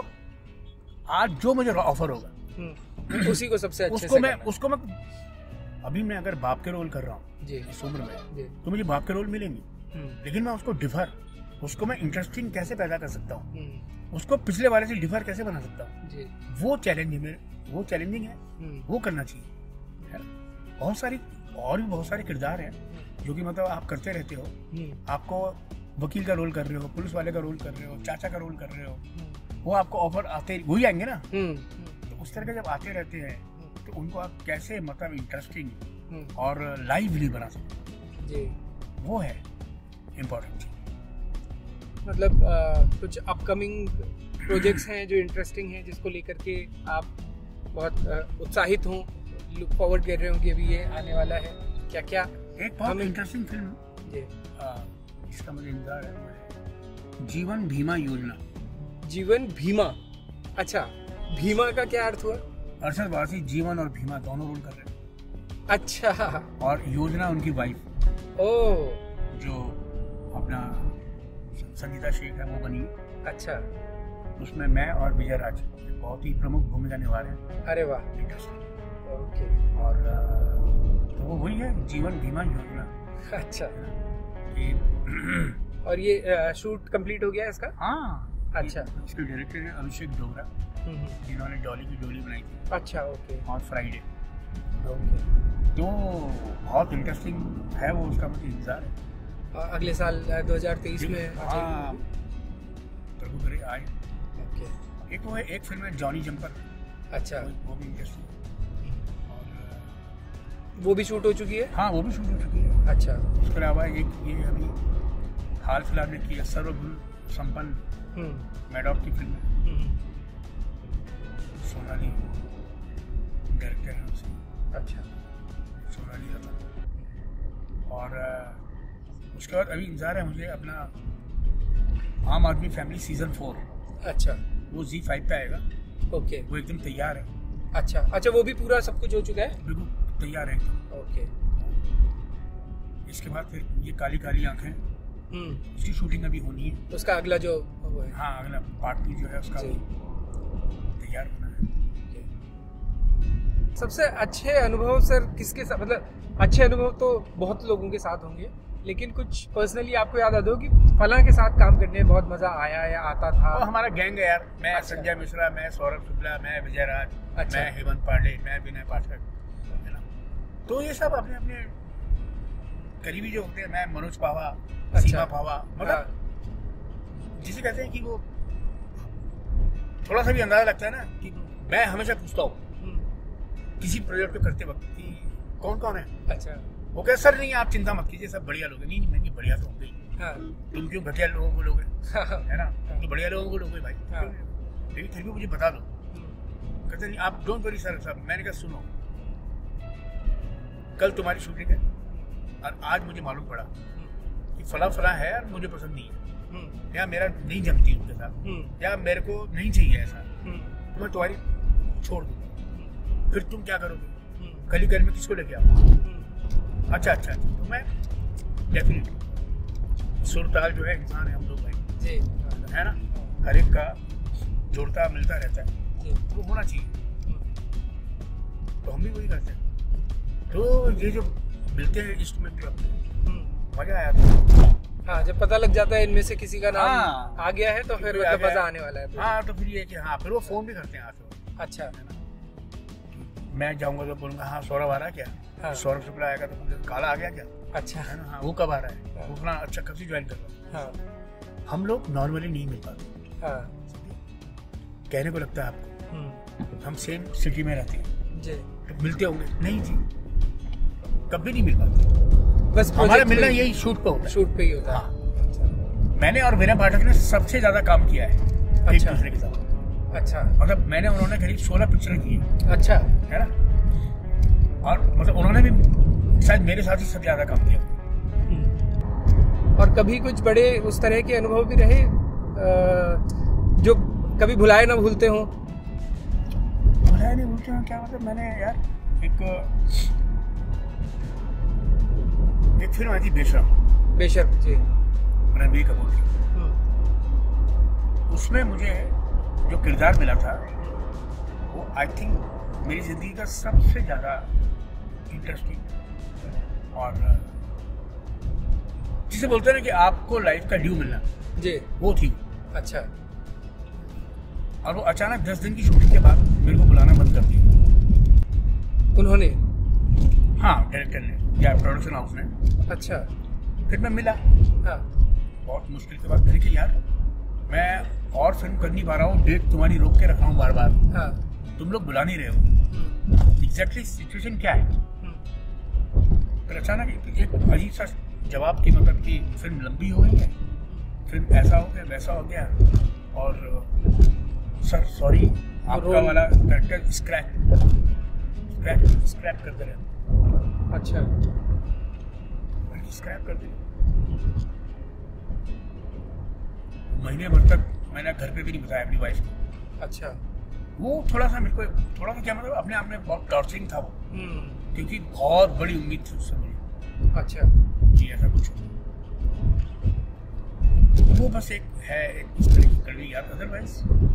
मुझे ऑफर होगा उसी को सबसे अच्छे उसको मैं अभी मैं अगर बाप के रोल कर रहा हूँ इस उम्र में तो मुझे बाप के रोल मिलेंगे, लेकिन मैं उसको मैं इंटरेस्टिंग कैसे पैदा कर सकता हूँ, उसको पिछले वाले से डिफर कैसे बना सकता हूँ, वो चैलेंजिंग है, वो करना चाहिए, है ना। बहुत सारे किरदार हैं जो कि मतलब आप करते रहते हो। आपको वकील का रोल कर रहे हो, पुलिस वाले का रोल कर रहे हो, चाचा का रोल कर रहे हो, वो आपको ऑफर आते वही आएंगे ना। तो उस तरह के जब आते रहते हैं तो उनको आप कैसे मतलब इंटरेस्टिंग और लाइवली बना सकते हैं, वो है इम्पोर्टेंट चीज। मतलब कुछ अपकमिंग प्रोजेक्ट्स हैं जो इंटरेस्टिंग हैं, जिसको लेकर के आप बहुत उत्साहित हों, लुक फॉरवर्ड कर रहे हो कि अभी ये आने वाला है? क्या एक बहुत इंटरेस्टिंग फिल्म जिसका मुझे इंतजार है, जीवन बीमा योजना। जीवन बीमा, अच्छा, भीमा का क्या अर्थ हुआ? अरशद वारसी जीवन और भीमा दोनों रोल कर रहे हैं। अच्छा। और योजना उनकी वाइफ, जो अपना संगीता शेख है, वो बनी। अच्छा। उसमें मैं और विजय राज बहुत ही प्रमुख भूमिका निभा रहे हैं। अरे वाह, ओके। और तो वो वही है, जीवन बीमा योजना। अच्छा। और ये शूट कंप्लीट हो गया इसका? हाँ। अच्छा। इसके डायरेक्टर है अभिषेक डोगरा, जिन्होंने डॉली की डोली बनाई थी। अच्छा, ओके। और फ्राइडे, ओके। तो बहुत इंटरेस्टिंग है वो, उसका मुझे इंतजार है। अगले साल 2023 में प्रभु करे आए। ओके। एक फिल्म है जॉनी जंपर। अच्छा। वो भी इंटरेस्टिंग है। और वो भी शूट हो चुकी है? हाँ, वो भी शूट हो चुकी है। अच्छा। उसके अलावा एक ये अभी हाल फिलहाल में किया सर्वगुण संपन्न मैडॉक की फिल्म है, सोनाली डायरेक्टर है उसकी। अच्छा। सोनाली रतन। और उसके बाद अभी इंतजार है मुझे अपना आम आदमी फैमिली सीजन 4। अच्छा। वो ZEE5 पे आएगा। ओके। वो एकदम तैयार है। अच्छा, वो भी पूरा सब कुछ हो चुका है? बिल्कुल तैयार है। ओके। इसके बाद फिर ये काली काली आंखें, उसकी शूटिंग अभी होनी है। उसका अगला जो वो है, हाँ, अगला पार्ट 2 जो है उसका तैयार होना है। सबसे अच्छे अनुभव सर किसके साथ, मतलब अच्छे अनुभव तो बहुत लोगों के साथ होंगे, लेकिन कुछ पर्सनली आपको याद आ दो कि फलां के साथ काम करने में बहुत मजा आया या आता था? तो हमारा गैंग है यार, मैं संजय मिश्रा, मैं सौरभ शुक्ला, मैं विजय राज, मैं हेमंत पांडे, मैं विनय पाठक, है ना। तो ये सब अपने अपने करीबी जो होते हैं, मैं मनोज पावा, सीमा पावा, मतलब जिसे कहते हैं कि वो थोड़ा सा भी अंदाजा लगता है ना कि मैं हमेशा पूछता हूँ किसी प्रोजेक्ट को करते वक्त कि कौन कौन है। अच्छा। वो कह सर नहीं आप चिंता मत कीजिए, सब बढ़िया लोग हैं। नहीं मैं बढ़िया तो होंगे ही। हाँ। तुम क्यों घटिया लोगों को लोगे, है ना? तुम तो बढ़िया लोगों को लोगे भाई। लेकिन फिर भी मुझे बता दो। कहते नहीं आप डोंट वरी सर साहब। मैंने कहा सुनो, कल तुम्हारी शूटिंग है और आज मुझे मालूम पड़ा कि फला है और मुझे पसंद नहीं है, या मेरा नहीं जमती उनके साथ, या मेरे को नहीं चाहिए ऐसा, तो मैं तुम्हारी छोड़ दूंगा। फिर तुम क्या करोगे? कली में किसको लेके आओ? अच्छा तो मैं डेफिनेटली सुरताल जो है इंसान है, हम लोग भाई जी, है ना? हर एक का जोड़ता मिलता रहता है, वो होना चाहिए। तो हम भी वही करते हैं। तो ये जो मिलते हैं इंस्ट्रूमेंट क्लब में मजा आया था। हाँ, जब पता लग जाता है इनमें से किसी का नाम आ गया है तो फिर मतलब मजा आने वाला है। हाँ, तो फिर ये कि हाँ, फिर वो फोन भी करते हैं आके। अच्छा, है ना? मैं जाऊंगा तो बोलूंगा हाँ सौरभ आ रहा है क्या? हाँ। सौरभ शुक्ला आएगा तो काला आ गया क्या? अच्छा, है ना? हाँ, वो कब आ रहा है? हाँ। वो अपना अच्छा कब से ज्वाइन कर रहा है? हाँ। हम लोग नॉर्मली नहीं मिल पाते। हाँ। कहने को लगता है आपको हम सेम सिटी में रहते हैं जी, तो मिलते होंगे? नहीं जी, कभी नहीं मिल पाते। बस हमारा मिलना यही शूट पे होता है। शूट पे ही होता है। हाँ। अच्छा। मैंने और विनय पाठक ने सबसे ज्यादा काम किया है एक दूसरे के साथ। अच्छा, मतलब मैंने उन्होंने करीब 16 पिक्चर की है। अच्छा, है ना? और मतलब उन्होंने भी शायद मेरे साथ ही सबसे ज्यादा काम किया। और कभी कुछ बड़े उस तरह के अनुभव भी रहे जो कभी भुलाए ना भूलते हो? भुलाए नहीं भूलते हो क्या मतलब? मैंने यार एक फिल्म आई थी बेशर्म जी, रणबीर कपूर की। उसमें मुझे जो किरदार मिला था वो आई थिंक मेरी जिंदगी का सबसे ज्यादा इंटरेस्टिंग और जिसे बोलते हैं ना कि आपको लाइफ का ड्यू मिलना जी, वो थी। अच्छा। और वो अचानक 10 दिन की शूटिंग के बाद मेरे को बुलाना बंद कर दिया उन्होंने। हाँ, डायरेक्टर ने या प्रोडक्शन हाउस ने। अच्छा। फिर मैं मिला। हाँ। बहुत मुश्किल के बाद मैंने कहा यार मैं और फिल्म कर नहीं पा रहा हूँ, डेट तुम्हारी रोक के रखा हूँ बार बार। हाँ। तुम लोग बुला नहीं रहे हो। एग्जैक्टली सिचुएशन क्या है? फिर अचानक एक अजीब सा जवाब की मतलब कि फिल्म लंबी हो गई है, फिल्म ऐसा हो गया वैसा हो गया, और सर सॉरी आपका वाला कैरेक्टर स्क्रैप कर दे रहे। अच्छा, स्क्रैप कर दिया। महीने भर तक मैंने घर पे भी नहीं बताया अपनी वाइफ को। अच्छा। वो थोड़ा सा मेरे को क्या मतलब अपने आप में बहुत टॉर्चरिंग था वो, क्योंकि बहुत बड़ी उम्मीद थी उससे मुझे। अच्छा जी, ऐसा कुछ वो बस एक है इस तरह की कड़वी याद, अदरवाइज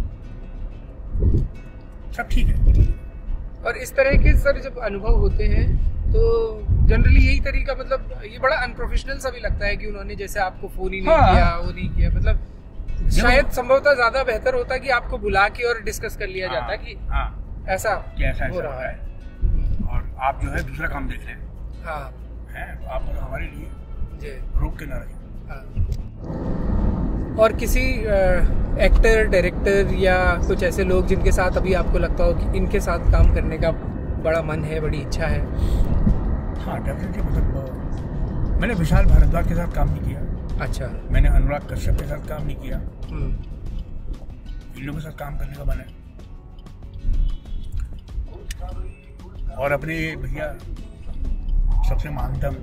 सब ठीक है। और इस तरह के सर जब अनुभव होते हैं तो जनरली यही तरीका, मतलब ये बड़ा अनप्रोफेशनल सा भी लगता है कि उन्होंने जैसे आपको फोन ही नहीं किया, वो नहीं किया, मतलब शायद संभवतः ज्यादा बेहतर होता कि आपको बुला के और डिस्कस कर लिया जाता कि ऐसा हो रहा है और आप जो है दूसरा काम देख रहे हैं। हाँ, है आप मतलब हमारे लिए रोक के ना रहे। और किसी एक्टर डायरेक्टर या कुछ ऐसे लोग जिनके साथ अभी आपको लगता हो कि इनके साथ काम करने का बड़ा मन है, बड़ी इच्छा है? हाँ डेफिनेटली, मतलब मैंने विशाल भारद्वाज के साथ काम नहीं किया। अच्छा। मैंने अनुराग कश्यप के साथ काम नहीं किया। इन लोगों के साथ काम करने का मन है। और अपने भैया सबसे महानतम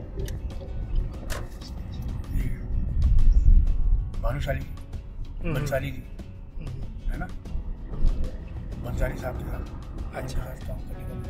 भानुशाली बंसाली जी, है ना? बंसाली साहब के साथ अच्छा काम करने का।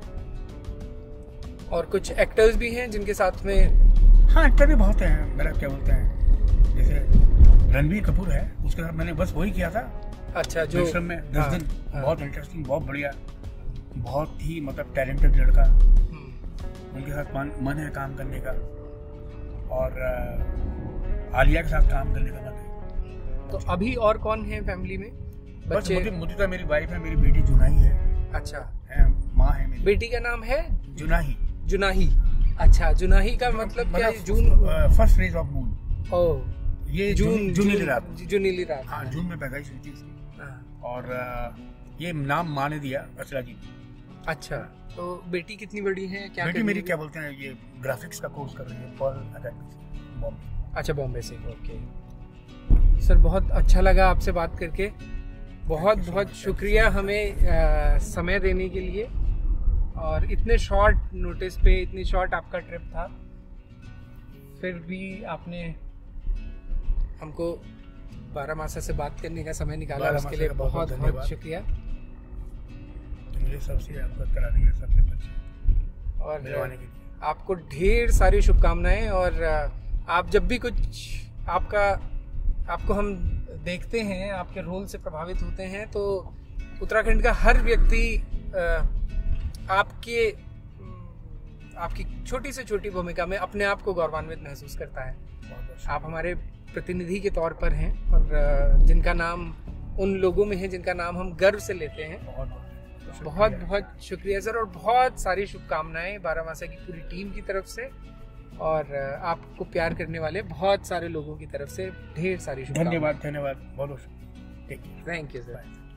और कुछ एक्टर्स भी हैं जिनके साथ में? हाँ, एक्टर भी बहुत हैं। मेरा क्या बोलते हैं, जैसे रणबीर कपूर है, उसके साथ मैंने बस वही किया था। अच्छा, जो में 10 दिन। बहुत इंटरेस्टिंग, बहुत बढ़िया, बहुत ही मतलब टैलेंटेड लड़का। उनके साथ मन है काम करने का, और आलिया के साथ काम करने का मन है। तो अभी और कौन है फैमिली में? बस मुझे तो मेरी वाइफ है, मेरी बेटी जुनाही है। अच्छा, है माँ है मेरी। बेटी का नाम है जुनाही। अच्छा, जुनाही का मतलब क्या है? June, first rays of moon. ओह, ये जूनीली रात। जूनीली रात। हाँ, जून में पैदाइश हुई थी इसकी। और ये नाम माँ ने दिया, अर्चना जी। अच्छा, तो बेटी कितनी बड़ी है, क्या बेटी मेरी क्या बोलते हैं, ये ग्राफिक्स का कोर्स कर रही है पॉल अकेडमी से, बॉम्बे। अच्छा, बॉम्बे से। ओके सर, बहुत अच्छा लगा आपसे बात करके। बहुत बहुत शुक्रिया हमें समय देने के लिए, और इतने शॉर्ट नोटिस पे, इतनी शॉर्ट आपका ट्रिप था, फिर भी आपने हमको बारामासा से बात करने का समय निकाला, उसके लिए बहुत बहुत शुक्रिया। तो मुझे सबसे अवगत कराने के लिए, सबसे बच्चे और मिलवाने के लिए आपको ढेर सारी शुभकामनाएं। और आप जब भी कुछ आपको हम देखते हैं, आपके रोल से प्रभावित होते हैं, तो उत्तराखंड का हर व्यक्ति आपकी छोटी से छोटी भूमिका में अपने आप को गौरवान्वित महसूस करता है। आप हमारे प्रतिनिधि के तौर पर हैं, और जिनका नाम उन लोगों में है जिनका नाम हम गर्व से लेते हैं। बहुत बहुत शुक्रिया सर, और बहुत सारी शुभकामनाएं बारामासा की पूरी टीम की तरफ से, और आपको प्यार करने वाले बहुत सारे लोगों की तरफ से ढेर सारी शुभकामनाएं। धन्यवाद, बहुत शुक्रिया। Thank you sir.